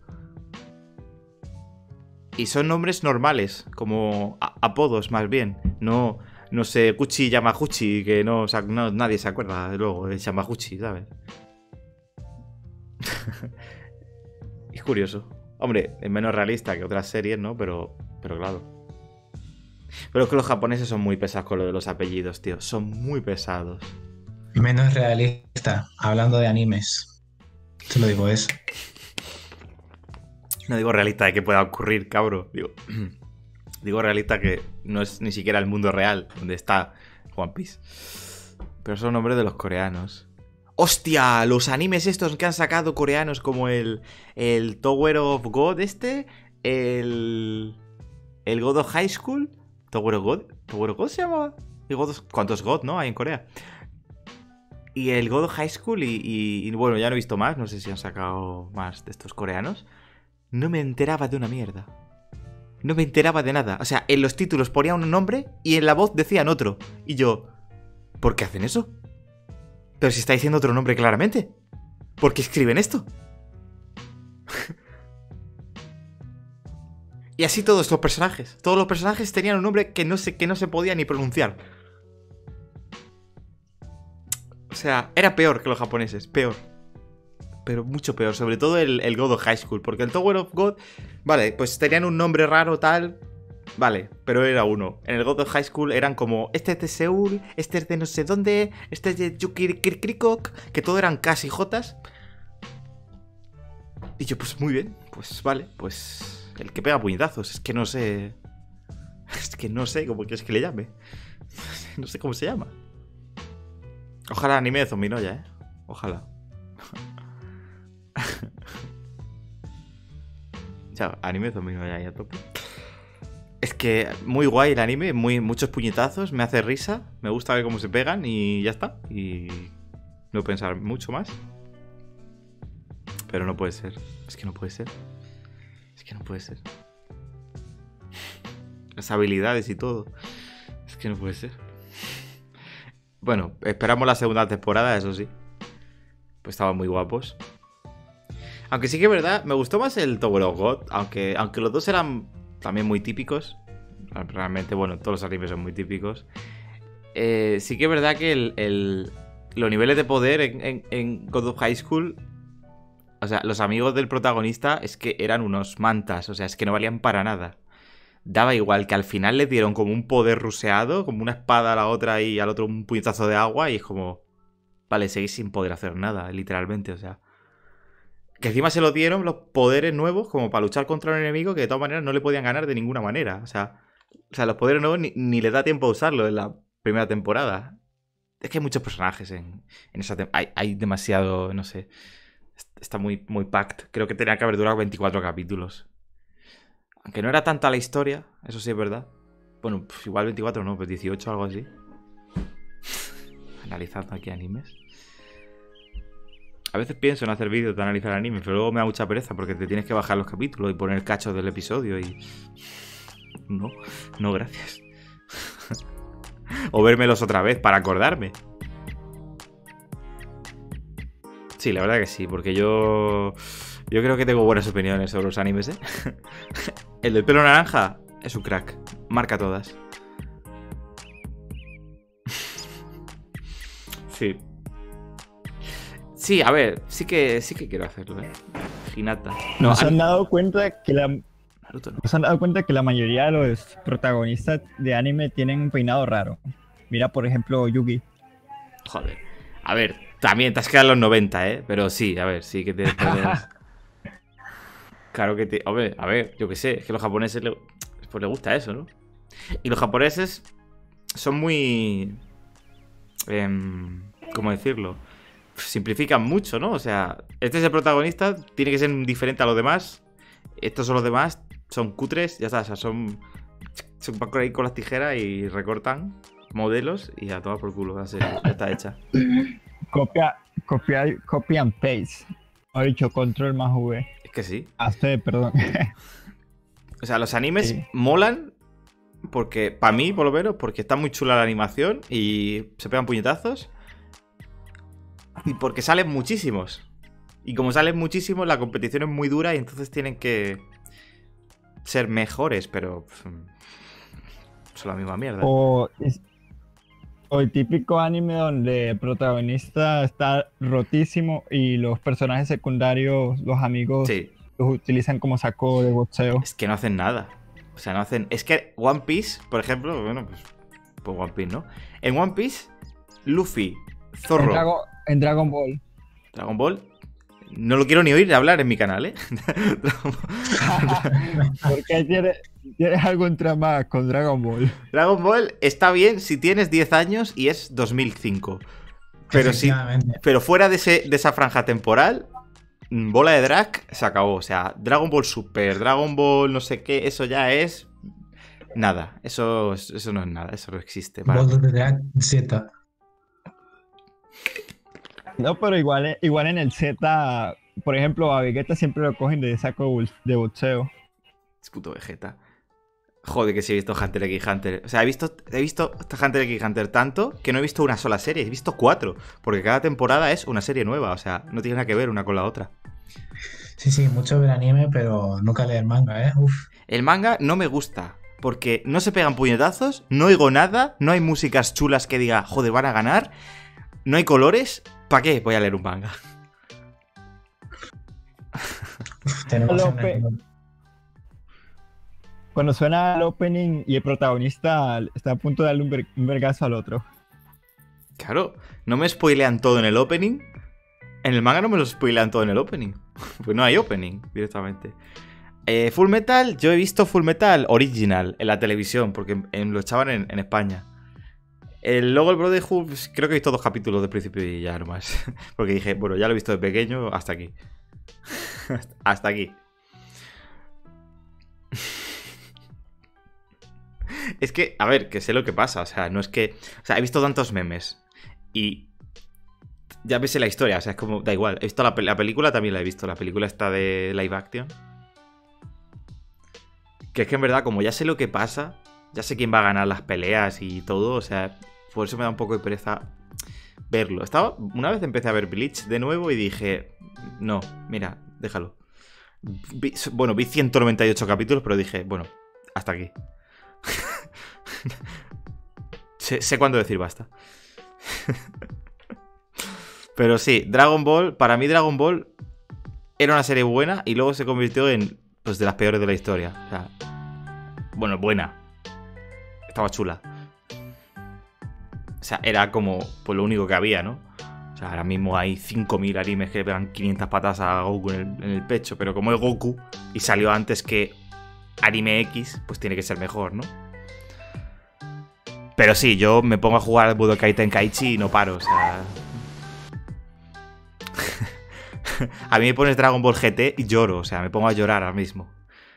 Y son nombres normales, como apodos más bien. No sé, Gucci Yamaguchi, que no, nadie se acuerda luego de Yamaguchi, ¿sabes? Es curioso. Hombre, es menos realista que otras series, ¿no? Pero claro. Pero es que los japoneses son muy pesados con lo de los apellidos, tío. Son muy pesados. Menos realista, hablando de animes. Te lo digo eso. No digo realista de que pueda ocurrir, cabrón. Digo realista que no es ni siquiera el mundo real donde está One Piece. Pero son nombres de los coreanos. ¡Hostia! Los animes estos que han sacado coreanos como el Tower of God el God of High School. ¿Tower of God se llamaba? ¿Cuántos God, no? Hay en Corea. Y el God of High School y bueno, ya no he visto más. No sé si han sacado más de estos coreanos. No me enteraba de una mierda. No me enteraba de nada. O sea, en los títulos ponían un nombre y en la voz decían otro. Y yo, ¿por qué hacen eso? Pero si está diciendo otro nombre claramente. ¿Por qué escriben esto? Y así todos los personajes. Todos los personajes tenían un nombre que no se podía ni pronunciar. O sea, era peor que los japoneses. Peor. Pero mucho peor. Sobre todo el God of High School. Porque el Tower of God... Vale, pues tenían un nombre raro tal... Vale, pero era uno. En el God of High School eran como... Este es de Seúl, este es de no sé dónde, este es de Yukirikirikok, que todo eran casi jotas. Y yo, pues muy bien. Pues vale, pues... El que pega puñetazos. Es que no sé... Es que no sé cómo quieres que le llame. No sé cómo se llama. Ojalá anime de Zombinoya, ¿eh? Ojalá. Ya, anime de Zombinoya ya tope. Es que muy guay el anime, muchos puñetazos, me hace risa, me gusta ver cómo se pegan y ya está. Y no pensar mucho más. Pero no puede ser. Es que no puede ser. Es que no puede ser. Las habilidades y todo. Es que no puede ser. Bueno, esperamos la segunda temporada, eso sí. Pues estaban muy guapos. Aunque sí que es verdad, me gustó más el Tower of God. Aunque los dos eran también muy típicos. Realmente, bueno, todos los animes son muy típicos. Sí que es verdad que los niveles de poder en God of High School... O sea, los amigos del protagonista es que eran unos mantas. O sea, es que no valían para nada. Daba igual que al final le dieron como un poder ruseado, como una espada a la otra y al otro un puñetazo de agua. Y es como... Vale, seguís sin poder hacer nada, literalmente, o sea... Que encima se lo dieron los poderes nuevos como para luchar contra un enemigo que de todas maneras no le podían ganar de ninguna manera. O sea los poderes nuevos ni les da tiempo a usarlo en la primera temporada. Es que hay muchos personajes en esa temporada. Hay demasiado, no sé... Está muy packed. Creo que tenía que haber durado 24 capítulos. Aunque no era tanta la historia, eso sí es verdad. Bueno, pues igual 24 no, pues 18 o algo así. Analizando aquí animes. A veces pienso en hacer vídeos de analizar animes, pero luego me da mucha pereza porque te tienes que bajar los capítulos y poner cachos del episodio y... No, gracias. O vérmelos otra vez para acordarme. Sí, la verdad que sí, porque yo creo que tengo buenas opiniones sobre los animes, ¿eh? El del pelo naranja es un crack. Marca todas. Sí. Sí, a ver, sí que quiero hacerlo, ¿eh? Hinata. ¿No No, se han dado cuenta que Naruto no. ¿no se han dado cuenta que la mayoría de los protagonistas de anime tienen un peinado raro? Mira, por ejemplo, Yugi. Joder. A ver, también te has quedado en los 90, ¿eh? Pero sí, a ver, sí que tienes pelos. Claro que te... Hombre, a ver, yo qué sé, es que a los japoneses pues les gusta eso, ¿no? Y los japoneses son muy... ¿cómo decirlo? Simplifican mucho, ¿no? O sea, este es el protagonista, tiene que ser diferente a los demás. Estos son los demás, son cutres, ya está, o sea, son van por ahí con las tijeras y recortan modelos y a tomar por culo, la serie, ya está hecha. Copy and paste. O dicho, control más V. Es que sí. Perdón. O sea, los animes Sí. molan porque, para mí por lo menos, porque está muy chula la animación y se pegan puñetazos. Y porque salen muchísimos. Y como salen muchísimos, la competición es muy dura y entonces tienen que ser mejores, pero son la misma mierda. O el típico anime donde el protagonista está rotísimo y los personajes secundarios, los amigos, Sí, los utilizan como saco de boxeo. es que no hacen nada. O sea, no hacen... Es que One Piece, por ejemplo, bueno, pues One Piece, ¿no? En One Piece, Luffy, Zorro, En Dragon Ball. Dragon Ball, no lo quiero ni oír hablar en mi canal, ¿eh? Porque tienes algo en trama con Dragon Ball. Dragon Ball está bien si tienes 10 años y es 2005. Pero sí, Efectivamente. pero fuera de esa franja temporal, bola de drag se acabó. O sea, Dragon Ball Super, Dragon Ball no sé qué, eso ya es nada. Eso no es nada, eso no existe. Ball de Drag Z. No, pero igual en el Z, por ejemplo, a Vegeta siempre lo cogen de saco de boxeo. Es puto Vegeta. Joder, que sí he visto Hunter x Hunter. O sea, he visto Hunter x Hunter tanto que no he visto una sola serie. He visto 4. Porque cada temporada es una serie nueva. O sea, no tiene nada que ver una con la otra. Sí, mucho ver anime, pero nunca leer manga, ¿eh? Uf. El manga no me gusta. Porque no se pegan puñetazos, no oigo nada, no hay músicas chulas que diga, joder, van a ganar. No hay colores. ¿Para qué voy a leer un manga? Tenemos Lope. Cuando suena el opening y el protagonista está a punto de darle un vergazo al otro. Claro, no me spoilean todo en el opening. En el manga no me lo spoilean todo en el opening. Pues no hay opening directamente. Full Metal, yo he visto Full Metal original en la televisión, porque lo echaban en España. Luego el Brotherhood, pues, creo que he visto 2 capítulos de principio y ya no más. Porque dije, bueno, ya lo he visto de pequeño, hasta aquí. Hasta aquí. Es que, a ver, que sé lo que pasa. O sea, no es que... O sea, he visto tantos memes. Y... ya ves la historia, o sea, es como... Da igual. He visto la película, también la he visto. La película está de live action. Que es que en verdad, como ya sé lo que pasa, ya sé quién va a ganar las peleas y todo, o sea, por eso me da un poco de pereza verlo. Una vez empecé a ver Bleach de nuevo y dije, no, mira, déjalo. Vi 198 capítulos, pero dije, bueno, hasta aquí. sé cuándo decir basta. Pero sí, Dragon Ball, para mí Dragon Ball era una serie buena y luego se convirtió en, pues, de las peores de la historia. O sea, bueno, buena. Estaba chula. O sea, era como pues lo único que había, ¿no? O sea, ahora mismo hay 5000 animes que le pegan 500 patas a Goku en el pecho, pero como es Goku y salió antes que Anime X, pues tiene que ser mejor, ¿no? Pero sí, yo me pongo a jugar al Budokai Tenkaichi y no paro, o sea... A mí me pones Dragon Ball GT y lloro, o sea, me pongo a llorar ahora mismo.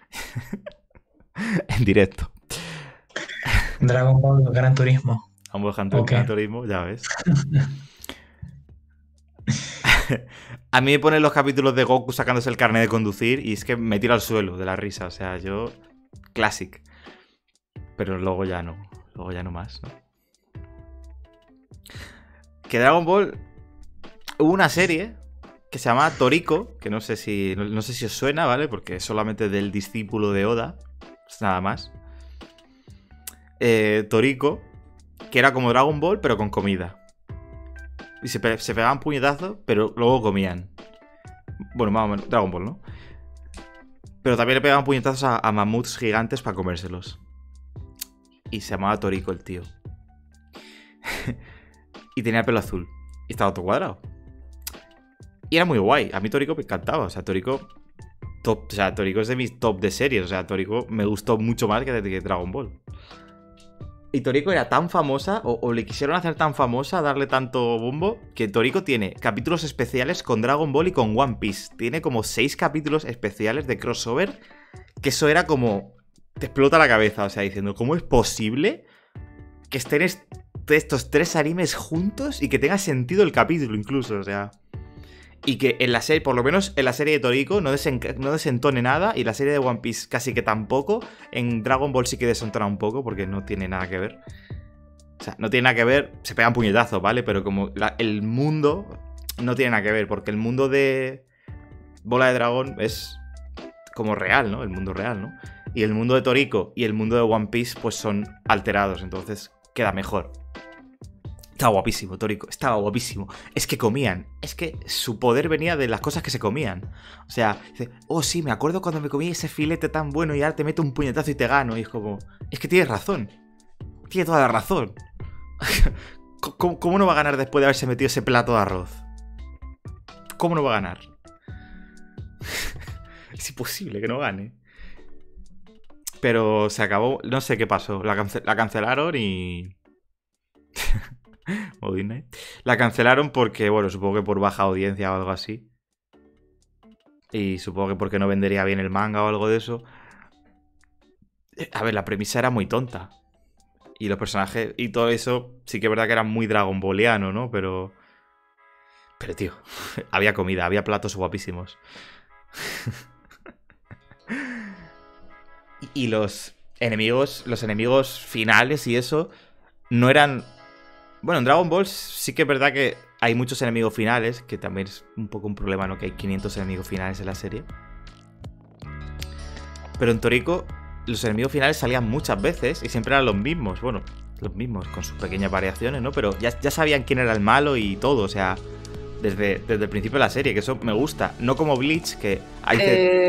En directo. Dragon Ball Gran Turismo. Ambos Hunter Ok. Gran Turismo, ya ves. A mí me ponen los capítulos de Goku sacándose el carnet de conducir y es que me tiro al suelo de la risa. O sea, yo... Classic. Pero luego ya no. Luego ya no más, ¿no? Que Dragon Ball... Hubo una serie que se llama Toriko, que no sé si os suena, ¿vale? Porque es solamente del discípulo de Oda. Nada más. Toriko, que era como Dragon Ball, pero con comida. Y se pegaban puñetazos, pero luego comían. Bueno, más o menos, Dragon Ball, ¿no? Pero también le pegaban puñetazos a mamuts gigantes para comérselos. Y se llamaba Toriko el tío. Y tenía el pelo azul. Y estaba todo cuadrado. Y era muy guay. A mí Toriko me encantaba. O sea, Toriko top. O sea, Toriko es de mis top de series. O sea, Toriko me gustó mucho más que Dragon Ball. Y Toriko era tan famosa, o le quisieron hacer tan famosa, darle tanto bombo, que Toriko tiene capítulos especiales con Dragon Ball y con One Piece. Tiene como 6 capítulos especiales de crossover, que eso era como... Te explota la cabeza, o sea, diciendo, ¿cómo es posible que estén estos 3 animes juntos y que tenga sentido el capítulo incluso? O sea... Y que en la serie, por lo menos en la serie de Toriko, no desentone nada. Y la serie de One Piece casi que tampoco. En Dragon Ball sí que desentona un poco, porque no tiene nada que ver. O sea, no tiene nada que ver. Se pegan puñetazos, ¿vale? Pero como el mundo no tiene nada que ver, porque el mundo de Bola de Dragón es como real, ¿no? El mundo real, ¿no? Y el mundo de Toriko y el mundo de One Piece pues son alterados, entonces queda mejor. Estaba guapísimo, Toriko, estaba guapísimo. Es que comían, es que su poder venía de las cosas que se comían. O sea, dice, oh sí, me acuerdo cuando me comí ese filete tan bueno y ahora te meto un puñetazo y te gano. Y es como, es que tienes razón. Tiene toda la razón. ¿Cómo no va a ganar después de haberse metido ese plato de arroz? ¿Cómo no va a ganar? Es imposible que no gane. Pero se acabó, no sé qué pasó. La cancelaron y... o Disney. La cancelaron porque, bueno, supongo que por baja audiencia o algo así. Y supongo que porque no vendería bien el manga o algo de eso. A ver, la premisa era muy tonta. Y los personajes y todo eso sí que es verdad que era muy Dragon Balliano, ¿no? Pero, tío, había comida, había platos guapísimos. Y los enemigos finales y eso no eran... Bueno, en Dragon Ball sí que es verdad que hay muchos enemigos finales, que también es un poco un problema, ¿no? Que hay 500 enemigos finales en la serie. Pero en Toriko los enemigos finales salían muchas veces y siempre eran los mismos. Bueno, los mismos, con sus pequeñas variaciones, ¿no? Pero ya sabían quién era el malo y todo, o sea... Desde el principio de la serie, que eso me gusta. No como Bleach, que hay...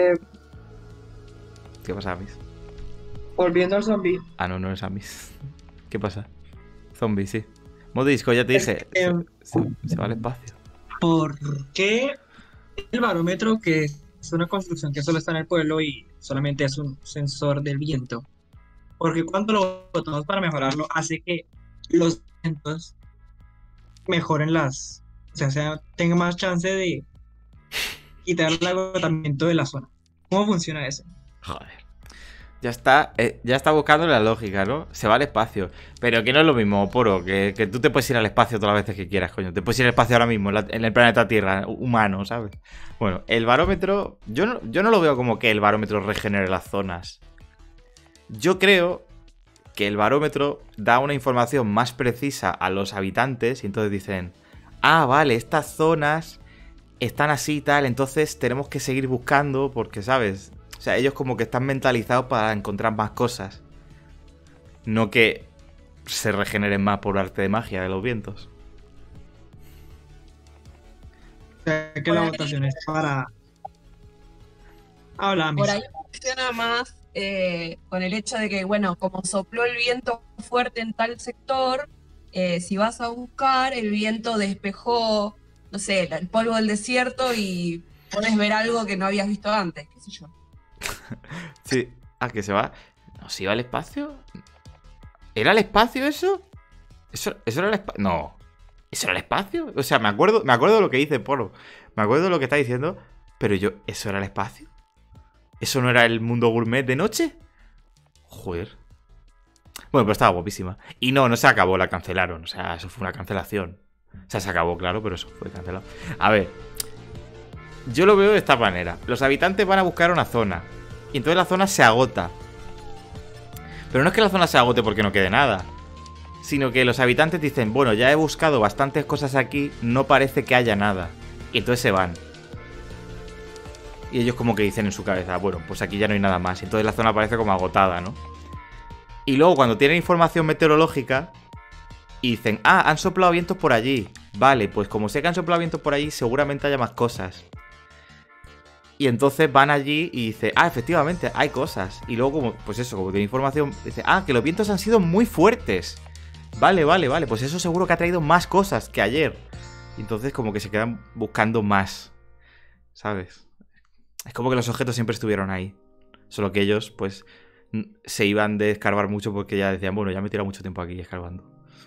¿Qué pasa, Amis? Volviendo al zombie. Ah, no es Amis. ¿Qué pasa? Zombie, sí. Modisco, ya te dije. Se va al espacio. ¿Por qué el barómetro, que es una construcción que solo está en el pueblo y solamente es un sensor del viento? Porque cuando lo botamos para mejorarlo, hace que los vientos mejoren las... O sea, tenga más chance de quitar el agotamiento de la zona. ¿Cómo funciona eso? Joder. Ya está buscando la lógica, ¿no? Se va al espacio. Pero que no es lo mismo, Poro, que tú te puedes ir al espacio todas las veces que quieras, coño. Te puedes ir al espacio ahora mismo, en el planeta Tierra, humano, ¿sabes? Bueno, el barómetro... Yo no lo veo como que el barómetro regenere las zonas. Yo creo que el barómetro da una información más precisa a los habitantes y entonces dicen... Ah, vale, estas zonas están así y tal, entonces tenemos que seguir buscando porque, ¿sabes? O sea, ellos como que están mentalizados para encontrar más cosas. No que se regeneren más por arte de magia de los vientos. O sea, que la votación es para... Habla, Por ahí funciona más con el hecho de que, bueno, como sopló el viento fuerte en tal sector, si vas a buscar, el viento despejó, no sé, el polvo del desierto y podés ver algo que no habías visto antes, qué sé yo. Sí. Ah, que se va. ¿No se iba al espacio? ¿Era el espacio eso? ¿Eso era el espacio? No. ¿Eso era el espacio? O sea, me acuerdo de lo que dice Polo. Me acuerdo de lo que está diciendo. Pero ¿eso era el espacio? ¿Eso no era el mundo gourmet de noche? Joder. Bueno, pero estaba guapísima. Y no se acabó, la cancelaron. O sea, eso fue una cancelación. O sea, se acabó, claro, pero eso fue cancelado. A ver. Yo lo veo de esta manera. Los habitantes van a buscar una zona. Y entonces la zona se agota. Pero no es que la zona se agote porque no quede nada. Sino que los habitantes dicen, bueno, ya he buscado bastantes cosas aquí, no parece que haya nada. Y entonces se van. Y ellos como que dicen en su cabeza, bueno, pues aquí ya no hay nada más. Y entonces la zona parece como agotada, ¿no? Y luego cuando tienen información meteorológica y dicen, ah, han soplado vientos por allí. Vale, pues como sé que han soplado vientos por allí, seguramente haya más cosas. Y entonces van allí y dice, ah, efectivamente, hay cosas. Y luego, como, pues eso, como tiene información, dice, ah, que los vientos han sido muy fuertes. Vale, pues eso seguro que ha traído más cosas que ayer. Y entonces como que se quedan buscando más, ¿sabes? Es como que los objetos siempre estuvieron ahí. Solo que ellos, pues, se iban de escarbar mucho porque ya decían, bueno, ya me he tirado mucho tiempo aquí escarbando.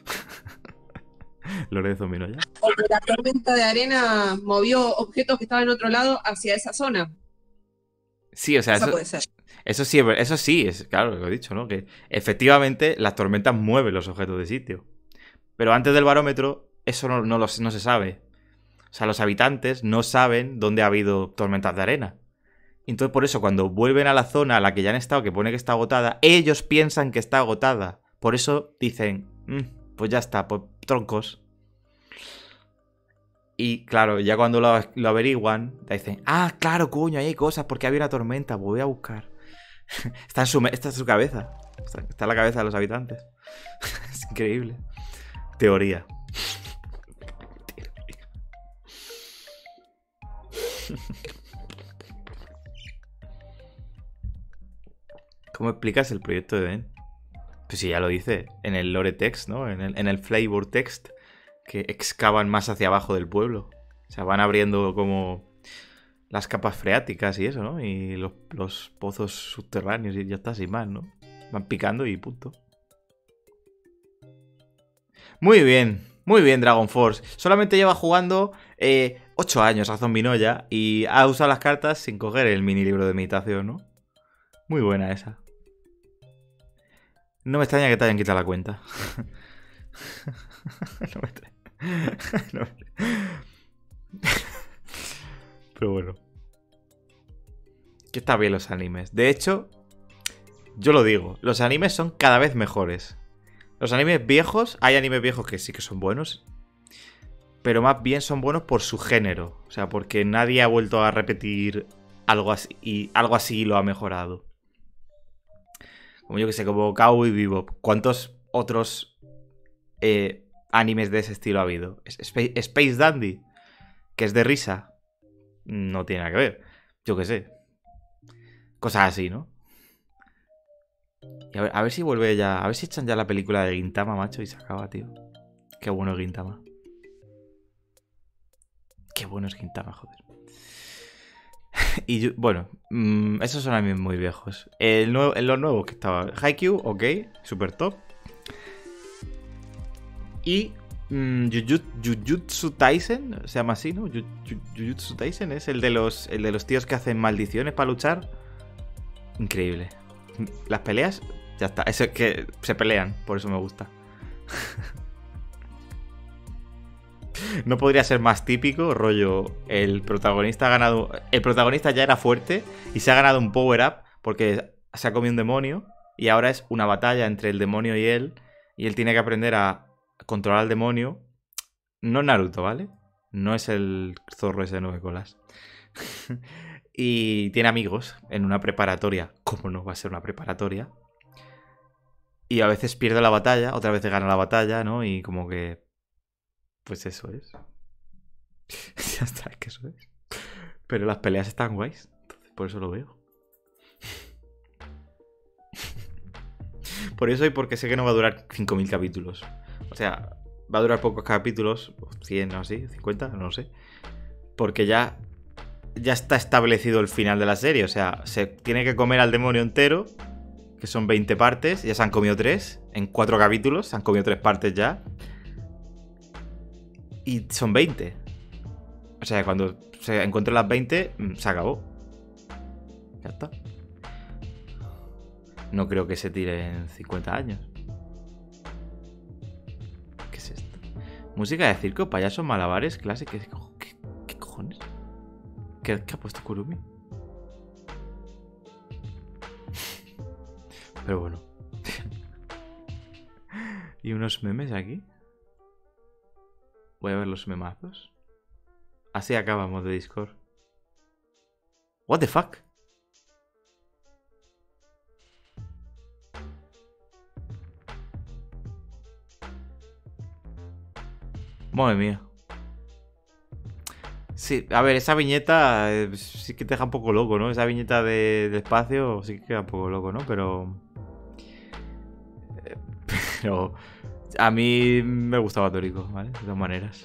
Lorenzo Minoya. Porque la tormenta de arena movió objetos que estaban en otro lado hacia esa zona. Sí, o sea, Eso puede ser. eso sí, es claro, lo he dicho, ¿no? Que efectivamente las tormentas mueven los objetos de sitio. Pero antes del barómetro, eso no se sabe. O sea, los habitantes no saben dónde ha habido tormentas de arena. Entonces, por eso, cuando vuelven a la zona a la que ya han estado, que pone que está agotada, ellos piensan que está agotada. Por eso dicen, pues ya está, pues troncos. Y claro, ya cuando lo averiguan, te dicen, ah, claro, coño, ahí hay cosas porque había una tormenta, pues voy a buscar. Está en su cabeza. Está en la cabeza de los habitantes. Es increíble. Teoría. ¿Cómo explicas el proyecto de Ben? Pues sí, ya lo dice en el lore text, ¿no? En el flavor text, que excavan más hacia abajo del pueblo. O sea, van abriendo como las capas freáticas y eso, ¿no? Y los pozos subterráneos y ya está, sin más, ¿no? Van picando y punto. Muy bien, Dragon Force. Solamente lleva jugando 8 años a Zombinoya y ha usado las cartas sin coger el mini libro de meditación, ¿no? Muy buena esa. No me extraña que te hayan quitado la cuenta. No me extraña. Pero bueno. Que está bien los animes. De hecho, yo lo digo, los animes son cada vez mejores. Los animes viejos, hay animes viejos que sí que son buenos, pero más bien son buenos por su género. O sea, porque nadie ha vuelto a repetir algo así y algo así lo ha mejorado. Como yo que sé, como Cowboy Bebop. ¿Cuántos otros animes de ese estilo ha habido? Space Dandy, que es de risa. No tiene nada que ver. Yo que sé. Cosas así, ¿no? Y a ver si vuelve ya. A ver si echan ya la película de Gintama, macho, y se acaba, tío. Qué bueno es Gintama. Qué bueno es Gintama, joder. Y yo, bueno, esos son animes muy viejos. En los nuevos que estaba Haikyuu, ok, super top. Y Jujutsu Kaisen, se llama así, ¿no? Jujutsu Kaisen es el de los tíos que hacen maldiciones para luchar. Increíble. Las peleas, ya está. Eso es que se pelean, por eso me gusta. No podría ser más típico, rollo, el protagonista ha ganado... El protagonista ya era fuerte y se ha ganado un power-up porque se ha comido un demonio y ahora es una batalla entre el demonio y él tiene que aprender a controlar al demonio. No Naruto, ¿vale? No es el zorro ese de 9 colas. Y tiene amigos en una preparatoria. ¿Cómo no va a ser una preparatoria? Y a veces pierde la batalla, otras veces gana la batalla, ¿no? Y como que... Pues eso es. Ya está, es que eso es. Pero las peleas están guays. Entonces, por eso lo veo. Por eso y porque sé que no va a durar 5.000 capítulos. O sea, va a durar pocos capítulos. 100 o así, 50, no lo sé. Porque ya está establecido el final de la serie. O sea, se tiene que comer al demonio entero. Que son 20 partes. Ya se han comido 3. En 4 capítulos se han comido 3 partes ya. Y son 20. O sea, cuando se encuentren las 20, se acabó. Ya está. No creo que se tire en 50 años. ¿Qué es esto? Música de circo, payasos, malabares, clase. ¿Qué cojones? ¿Qué ha puesto Kurumi? Pero bueno. ¿Y unos memes aquí? Voy a ver los memazos. Así acabamos de Discord. What the fuck? Madre mía. Sí, a ver, esa viñeta sí que te deja un poco loco, ¿no? Esa viñeta de espacio sí que queda un poco loco, ¿no? Pero a mí me gustaba Toriko, ¿vale? De todas maneras.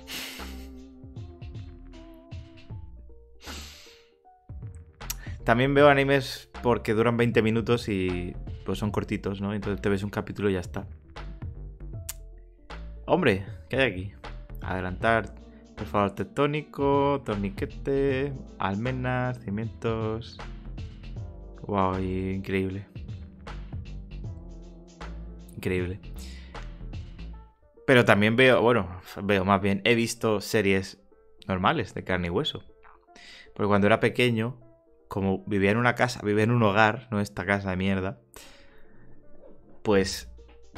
También veo animes porque duran 20 minutos y pues son cortitos, ¿no? Entonces te ves un capítulo y ya está. Hombre, ¿qué hay aquí? Adelantar, por favor, tectónico, torniquete, almenas, cimientos. Wow, increíble. Increíble. Pero también veo más bien, he visto series normales de carne y hueso. Porque cuando era pequeño, como vivía en una casa, vivía en un hogar, no esta casa de mierda, pues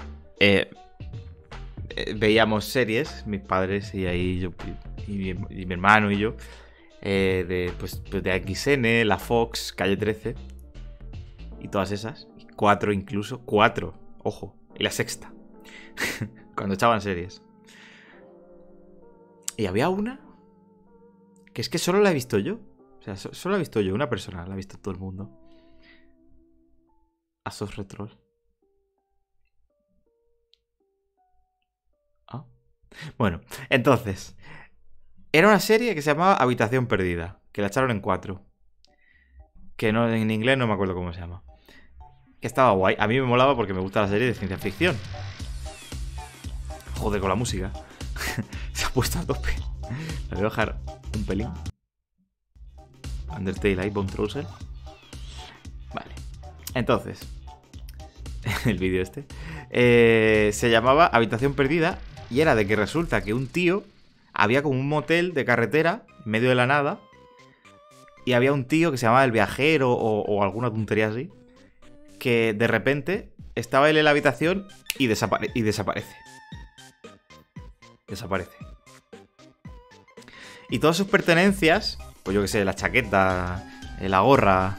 veíamos series, mis padres y ahí yo y mi hermano y yo, pues de XN, la Fox, Calle 13 y todas esas, 4 incluso, 4, ojo, y la Sexta, cuando echaban series. Y había una que es que solo la he visto yo. O sea, solo la he visto yo, una persona, la ha visto todo el mundo. Asos Retro. Ah. Bueno, entonces, era una serie que se llamaba Habitación Perdida, que la echaron en 4. Que no, en inglés no me acuerdo cómo se llama. Que estaba guay. A mí me molaba porque me gusta la serie de ciencia ficción. Joder, con la música. Se ha puesto a tope. La voy a bajar un pelín. Undertale ahí, Bone Trouser. Vale. Entonces, el vídeo este se llamaba Habitación Perdida y era de que resulta que un tío, había como un motel de carretera en medio de la nada y había un tío que se llamaba El Viajero o alguna tontería así, que de repente estaba él en la habitación y desaparece. Desaparece. Y todas sus pertenencias, pues yo qué sé, la chaqueta, la gorra,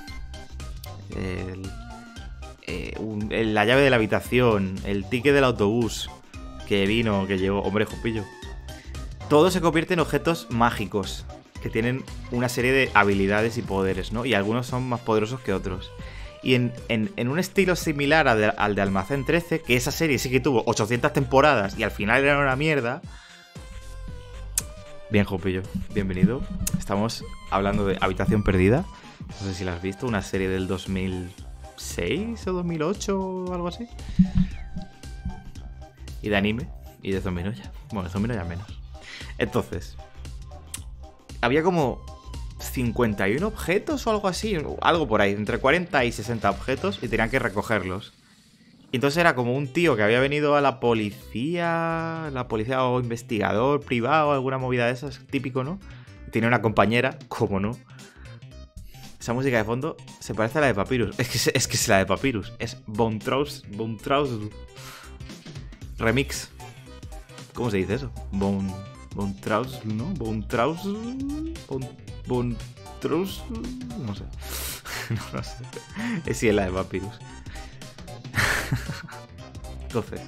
la llave de la habitación, el ticket del autobús que llevó, hombre, Jopillo. Todo se convierte en objetos mágicos que tienen una serie de habilidades y poderes, ¿no? Y algunos son más poderosos que otros. Y en un estilo similar al de Almacén 13, que esa serie sí que tuvo 800 temporadas y al final era una mierda. Bien, Jopillo, bienvenido. Estamos hablando de Habitación Perdida. No sé si la has visto, una serie del 2006 o 2008 o algo así. Y de anime, y de Zombie Noya. Bueno, Zombie Noya menos. Entonces, había como 51 objetos o algo así, algo por ahí, entre 40 y 60 objetos, y tenían que recogerlos. Y entonces era como un tío que había venido a la policía o investigador privado, alguna movida de esas, típico, ¿no? Y tenía una compañera, como no. Esa música de fondo se parece a la de Papyrus. Es que es la de Papyrus. Es Bone Trouser Remix. ¿Cómo se dice eso? Bone Trouser, ¿no? Bone Trouser. No sé. No sé. Sí, es la de Papyrus. Entonces,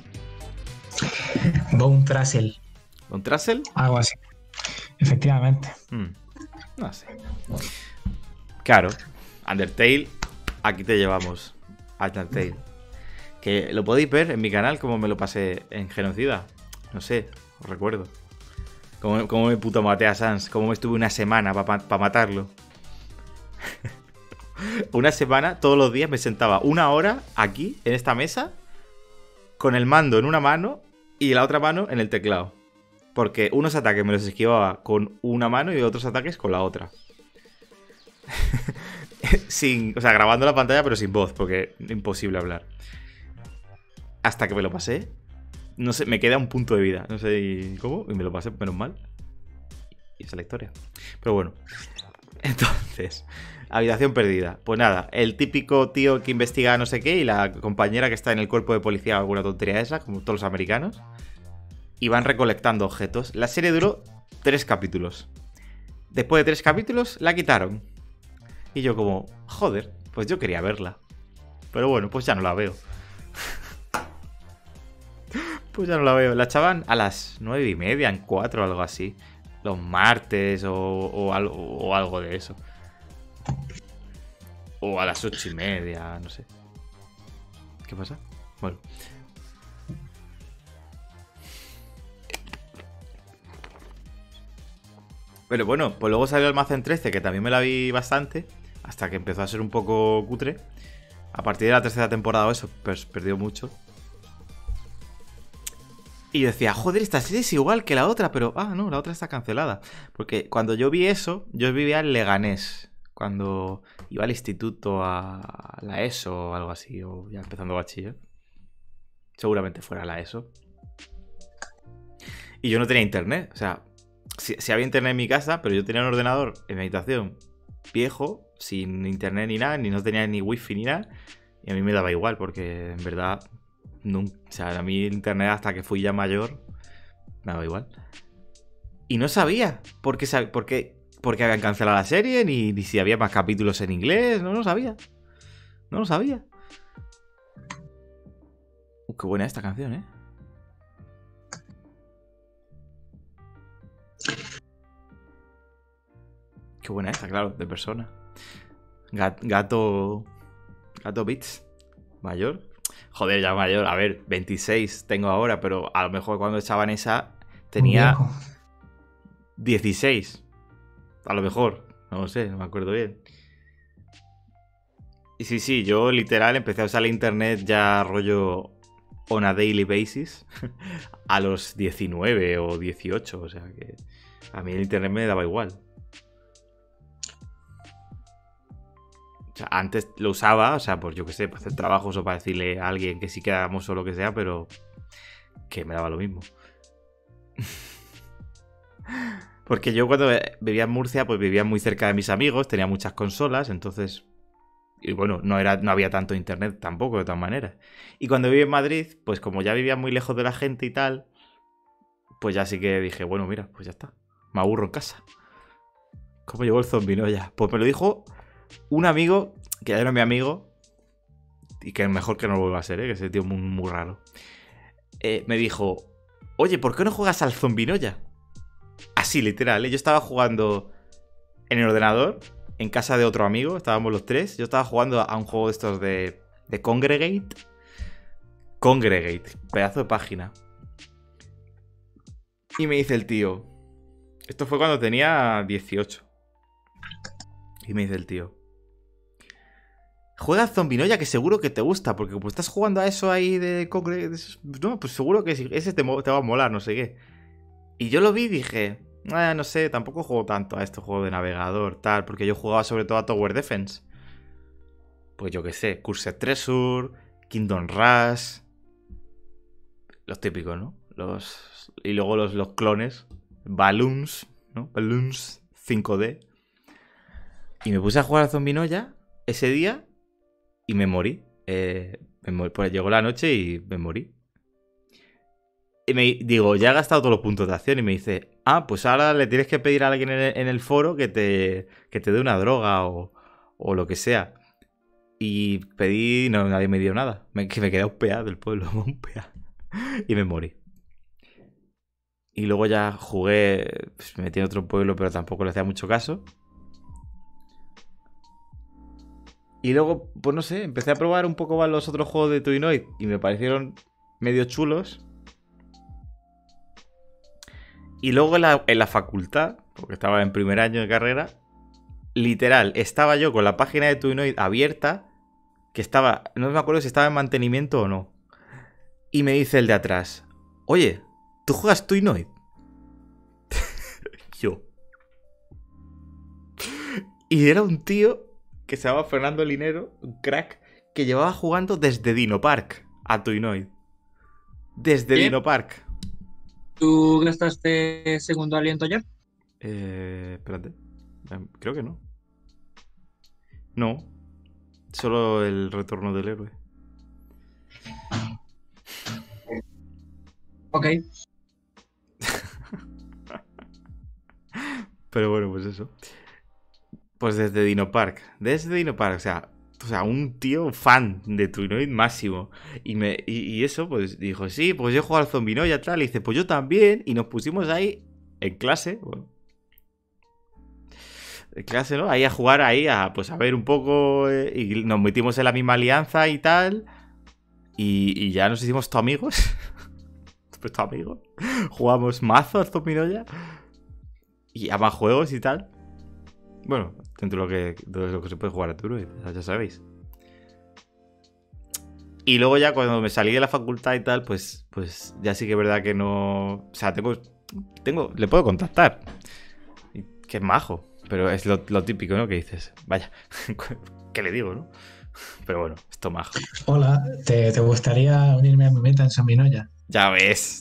Bone Trussell. ¿Bone Trussell? Algo así. Efectivamente. No sé. Claro, Undertale, aquí te llevamos. Undertale. Que lo podéis ver en mi canal como me lo pasé en Genocida. No sé, os recuerdo. Cómo me puto maté a Sans. Cómo me estuve una semana para matarlo. Una semana, todos los días me sentaba 1 hora aquí, en esta mesa, con el mando en una mano y la otra mano en el teclado. Porque unos ataques me los esquivaba con una mano y otros ataques con la otra. O sea, grabando la pantalla pero sin voz, porque es imposible hablar. Hasta que me lo pasé. No sé, me queda un punto de vida. No sé cómo, y me lo pasé, menos mal. Y esa es la historia. Pero bueno. Entonces, Habitación Perdida. Pues nada, el típico tío que investiga no sé qué y la compañera que está en el cuerpo de policía o alguna tontería esa, como todos los americanos. Y van recolectando objetos. La serie duró 3 capítulos. Después de 3 capítulos, la quitaron. Y yo como, joder, pues yo quería verla. Pero bueno, pues ya no la veo. Pues ya no la veo. La echaban a las 9:30, en 4 o algo así. los martes o algo de eso. O a las 8:30, no sé. ¿Qué pasa? Bueno. Pero bueno, pues luego salió Almacén 13, que también me la vi bastante, hasta que empezó a ser un poco cutre. A partir de la tercera temporada o eso, pues perdió mucho. Y yo decía, joder, esta serie es igual que la otra, pero... Ah, no, la otra está cancelada. Porque cuando yo vi eso, yo vivía en Leganés. Cuando iba al instituto, a la ESO o algo así, o ya empezando bachiller. Seguramente fuera la ESO. Y yo no tenía internet, o sea... Sí había internet en mi casa, pero yo tenía un ordenador en mi habitación viejo, sin internet ni nada, ni no tenía ni wifi ni nada. Y a mí me daba igual, porque en verdad... o sea, a mí el internet hasta que fui ya mayor me daba igual. Y no sabía por qué habían cancelado la serie, ni si había más capítulos en inglés. No lo sabía. No lo sabía. Qué buena esta canción, ¿eh? Qué buena esta, claro, de Persona. Gato Beats. Mayor. Joder, ya mayor. A ver, 26 tengo ahora, pero a lo mejor cuando echaban esa tenía 16. A lo mejor. No lo sé, no me acuerdo bien. Y sí, yo literal empecé a usar el internet ya rollo on a daily basis a los 19 o 18. O sea que a mí el internet me daba igual. O sea, antes lo usaba, o sea, pues yo qué sé, para hacer trabajos o para decirle a alguien que sí quedamos o lo que sea, pero que me daba lo mismo. Porque yo cuando vivía en Murcia, pues vivía muy cerca de mis amigos, tenía muchas consolas, entonces... Y bueno, no había tanto internet tampoco, de todas maneras. Y cuando viví en Madrid, pues como ya vivía muy lejos de la gente y tal, pues ya sí que dije, bueno, mira, pues ya está. Me aburro en casa. ¿Cómo llegó el zombie, no? Ya. Pues me lo dijo un amigo, que ya era mi amigo, y que es mejor que no lo vuelva a ser, que ese tío muy, muy raro. Me dijo, oye, ¿por qué no juegas al Zombinoya? Así, literal, ¿eh? Yo estaba jugando en el ordenador, en casa de otro amigo, estábamos los tres. Yo estaba jugando a un juego de estos de Congregate. Congregate, pedazo de página. Y me dice el tío, esto fue cuando tenía 18. Y me dice el tío, juega Zombinoya, que seguro que te gusta, porque como estás jugando a eso ahí de Congregate, no, pues seguro que ese te va a molar, no sé qué. Y yo lo vi y dije, no sé, tampoco juego tanto a este juego de navegador, tal, porque yo jugaba sobre todo a Tower Defense. Pues yo qué sé, Cursed Treasure, Kingdom Rush, los típicos, ¿no? Y luego los clones, Balloons, ¿no? Balloons 5D. Y me puse a jugar a Zombinoya ese día y me morí. Pues llegó la noche y me morí. Y digo, ya he gastado todos los puntos de acción. Y me dice, pues ahora le tienes que pedir a alguien en el foro que te dé una droga o lo que sea. Y pedí, no, nadie me dio nada. Que me quedé upea del pueblo, upea. Y me morí. Y luego ya jugué, pues me metí en otro pueblo, pero tampoco le hacía mucho caso. Y luego, pues no sé, empecé a probar un poco más los otros juegos de Twinoid y me parecieron medio chulos. Y luego en la facultad, porque estaba en primer año de carrera, literal, estaba yo con la página de Twinoid abierta, que estaba, no me acuerdo si estaba en mantenimiento o no. Y me dice el de atrás, oye, ¿tú juegas Twinoid? Yo. Y era un tío que se llamaba Fernando Linero, un crack, que llevaba jugando desde Dino Park a Twinoid. Desde Dino Park. ¿Tú gastaste segundo aliento ya? Espérate. Creo que no. No. Solo el retorno del héroe. Ok. Pero bueno, pues eso. Pues desde Dino Park. Desde Dino Park, o sea, un tío fan de Twinoid máximo. Y eso, pues dijo, sí, pues yo he jugado al Zombinoya y tal. Y dice, pues yo también. Y nos pusimos ahí en clase, bueno, clase, ¿no? Ahí a jugar, ahí pues a ver un poco, y nos metimos en la misma alianza y tal, y ya nos hicimos todos amigos. Pues todos amigos. Jugamos mazos, Zominoya, y a más juegos y tal. Bueno, dentro de lo que se puede jugar a Druid, ya sabéis. Y luego ya cuando me salí de la facultad y tal, pues ya sí que es verdad que no... O sea, le puedo contactar. Que es majo. Pero es lo típico, ¿no? Que dices, vaya, ¿qué le digo, no? Pero bueno, esto majo. Hola, ¿te gustaría unirme a mi meta en Sominoya? Ya ves.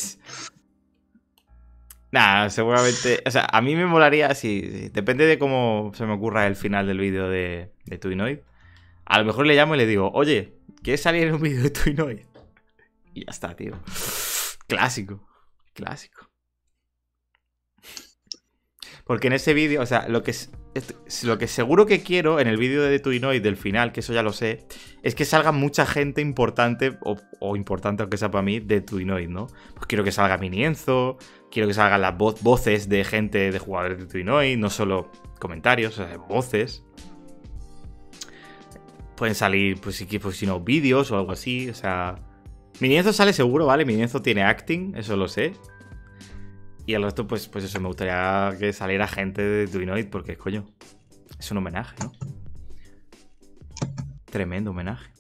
Nada, seguramente... O sea, a mí me molaría, sí, depende de cómo se me ocurra el final del vídeo de Twinoid. A lo mejor le llamo y le digo, oye, ¿quieres salir en un vídeo de Twinoid? Y ya está, tío. Clásico. Porque en ese vídeo, o sea, lo que seguro que quiero en el vídeo de Twinoid del final, que eso ya lo sé, es que salga mucha gente importante, o importante aunque sea para mí, de Twinoid, ¿no? Pues quiero que salga Minienzo, quiero que salgan las voces de gente, de jugadores de Twinoid, no solo comentarios, o sea, voces. Pueden salir, pues si no, vídeos o algo así, o sea... Minienzo sale seguro, ¿vale? Minienzo tiene acting, eso lo sé. Y el resto, pues eso, me gustaría que saliera gente de Twinoid, porque, coño, es un homenaje, ¿no? Tremendo homenaje.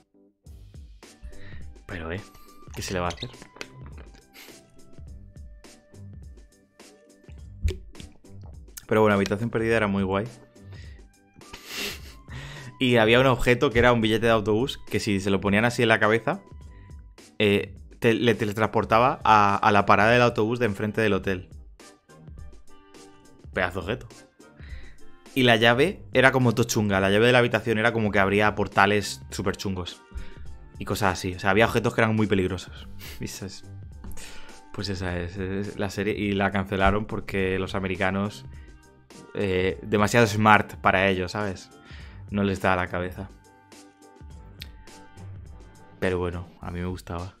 Pero, ¿qué se le va a hacer? Pero bueno, Habitación Perdida era muy guay. Y había un objeto que era un billete de autobús, que si se lo ponían así en la cabeza, le teletransportaba a la parada del autobús de enfrente del hotel. Pedazo de objeto. Y la llave era como todo chunga. La llave de la habitación era como que abría portales súper chungos. Y cosas así. O sea, había objetos que eran muy peligrosos. Pues esa es la serie. Y la cancelaron porque los americanos... demasiado smart para ellos, ¿sabes? No les da la cabeza. Pero bueno, a mí me gustaba.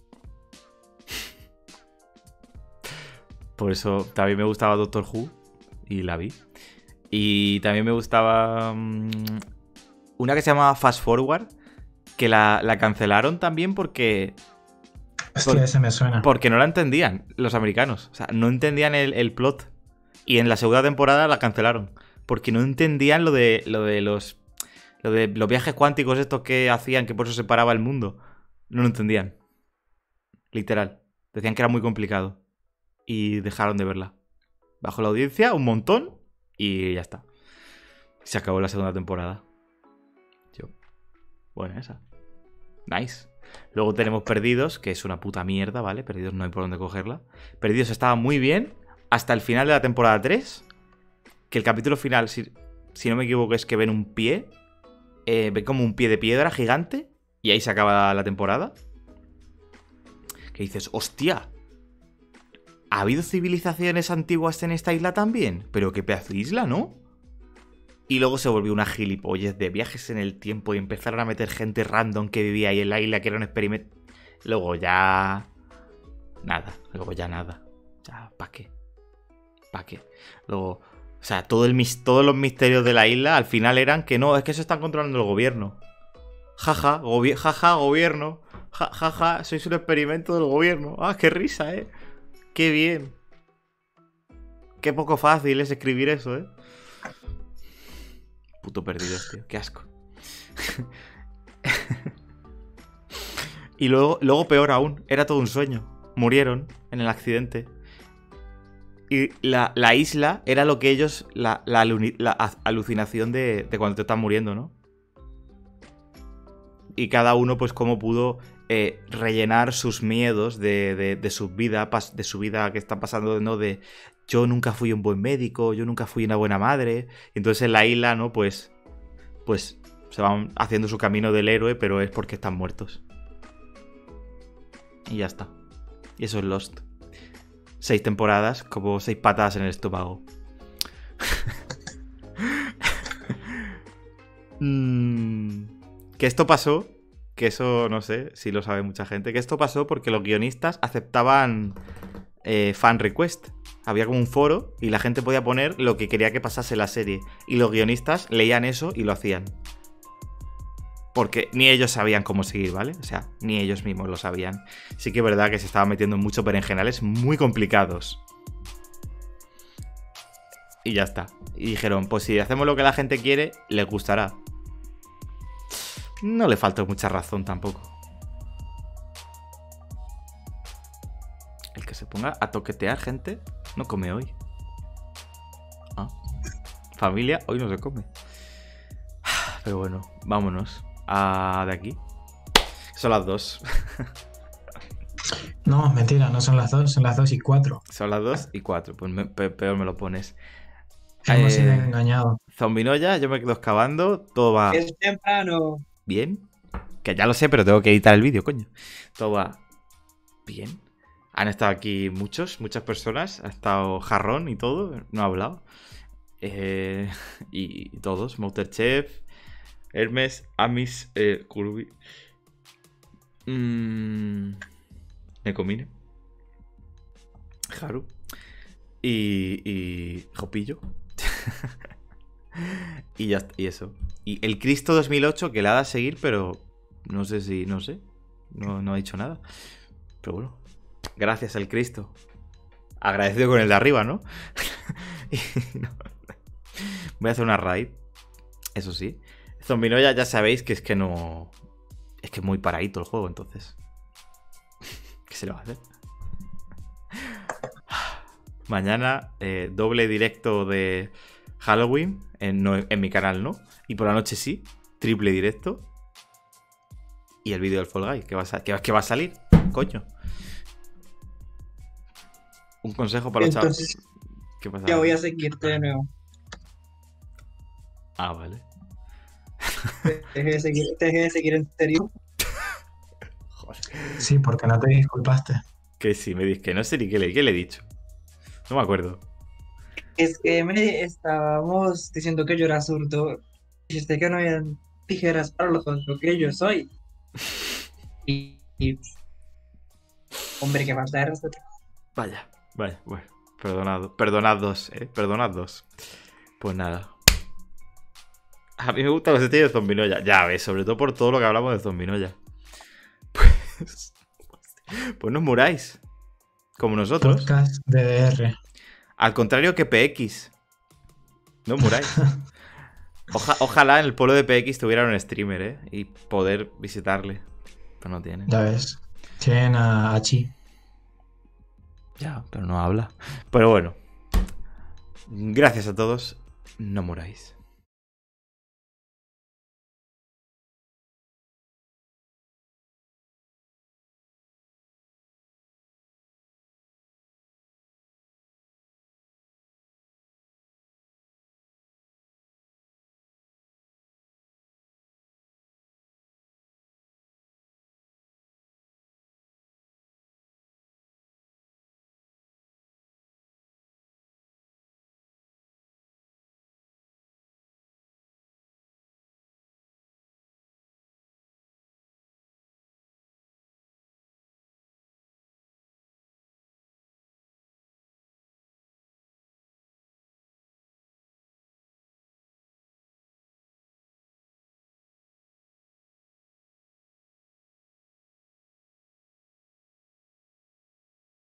Por eso también me gustaba Doctor Who. Y la vi. Y también me gustaba una que se llamaba Fast Forward, que la cancelaron también porque... Hostia, ese me suena. Porque no la entendían los americanos. O sea, no entendían el plot. Y en la segunda temporada la cancelaron. Porque no entendían lo de los viajes cuánticos estos que hacían, que por eso se paraba el mundo. No lo entendían. Literal. Decían que era muy complicado. Y dejaron de verla. Bajó la audiencia un montón y ya está. Se acabó la segunda temporada. Buena esa. Nice. Luego tenemos Perdidos, que es una puta mierda, ¿vale? Perdidos no hay por dónde cogerla. Perdidos estaba muy bien hasta el final de la temporada 3. Que el capítulo final, si no me equivoco, es que ven un pie. Ven como un pie de piedra gigante. Y ahí se acaba la temporada. Que dices, hostia. ¿Ha habido civilizaciones antiguas en esta isla también? Pero qué pedazo de isla, ¿no? Y luego se volvió una gilipollez de viajes en el tiempo y empezaron a meter gente random que vivía ahí en la isla, que era un experimento. Luego ya... Nada. Ya, ¿para qué? Luego... O sea, todos los misterios de la isla al final eran que no, es que se están controlando el gobierno. Jaja, gobierno. Jaja, sois un experimento del gobierno. Ah, qué risa, Qué bien. Qué poco fácil es escribir eso, Puto Perdidos, tío. Qué asco. Y luego peor aún. Era todo un sueño. Murieron en el accidente. Y la isla era lo que ellos... La alucinación de cuando te están muriendo, ¿no? Y cada uno, pues, cómo pudo rellenar sus miedos de su vida que está pasando, ¿no? De yo nunca fui un buen médico, yo nunca fui una buena madre. Y entonces en la isla, ¿no? Pues se van haciendo su camino del héroe, pero es porque están muertos. Y ya está. Y eso es Lost. 6 temporadas, como 6 patadas en el estómago. Que esto pasó, que eso no sé si lo sabe mucha gente, que esto pasó porque los guionistas aceptaban fan request. Había como un foro y la gente podía poner lo que quería que pasase en la serie. Y los guionistas leían eso y lo hacían. Porque ni ellos sabían cómo seguir, ¿vale? O sea, ni ellos mismos lo sabían. Sí que es verdad que se estaban metiendo en muchos berenjenales muy complicados. Y ya está. Y dijeron, pues si hacemos lo que la gente quiere, les gustará. No le faltó mucha razón tampoco. El que se ponga a toquetear gente no come hoy. Ah. Familia, hoy no se come. Pero bueno, vámonos de aquí. Son las 2. No, mentira, no son las 2, son las 2:04. Son las 2:04. Pues peor me lo pones. Hemos sido engañados. Zombinoya, yo me quedo excavando. Todo va Es temprano. bien. Que ya lo sé, pero tengo que editar el vídeo, coño. Todo va bien. Han estado aquí muchas personas. Ha estado Jarrón y todo. No ha hablado. Y todos. Monsterchef, Hermes, Amis, Kurbi. Necomine. Haru. Y Jopillo. Y ya está, y eso. Y el Cristo 2008 que le ha dado a seguir, pero no sé si, no sé. No ha dicho nada. Pero bueno. Gracias al Cristo. Agradecido con el de arriba, ¿no? No. Voy a hacer una raid. Eso sí. Zombinoya ya sabéis que es que no... Es que es muy paradito el juego, entonces. ¿Qué se le va a hacer? Mañana doble directo de Halloween. En mi canal no. Y por la noche sí. Triple directo. Y el vídeo del Fall Guy. Que va a salir. Coño. Un consejo para los chavos. Entonces, ¿Qué pasa? ya voy a seguirte de nuevo. Ah, vale. Te dejé de seguir en serio. Joder. Sí, porque no te disculpaste. Que sí, me dices que no sé ni qué le he dicho. No me acuerdo. Es que me estábamos diciendo que yo era zurdo. Dijiste que no habían tijeras para lo tonto que yo soy. Y hombre, qué falta de respeto. Vaya, bueno. Perdonad dos. Pues nada. A mí me gusta los estilos de Zombinoya. Ya ves, sobre todo por todo lo que hablamos de Zombinoya. Pues no os muráis. Como nosotros. Podcast DDR. Al contrario que PX. No os muráis. Ojalá en el pueblo de PX tuviera un streamer, ¿eh? Y poder visitarle. Pero no tiene. Ya ves. Tienen a Chi. Ya, pero no habla. Pero bueno. Gracias a todos. No muráis.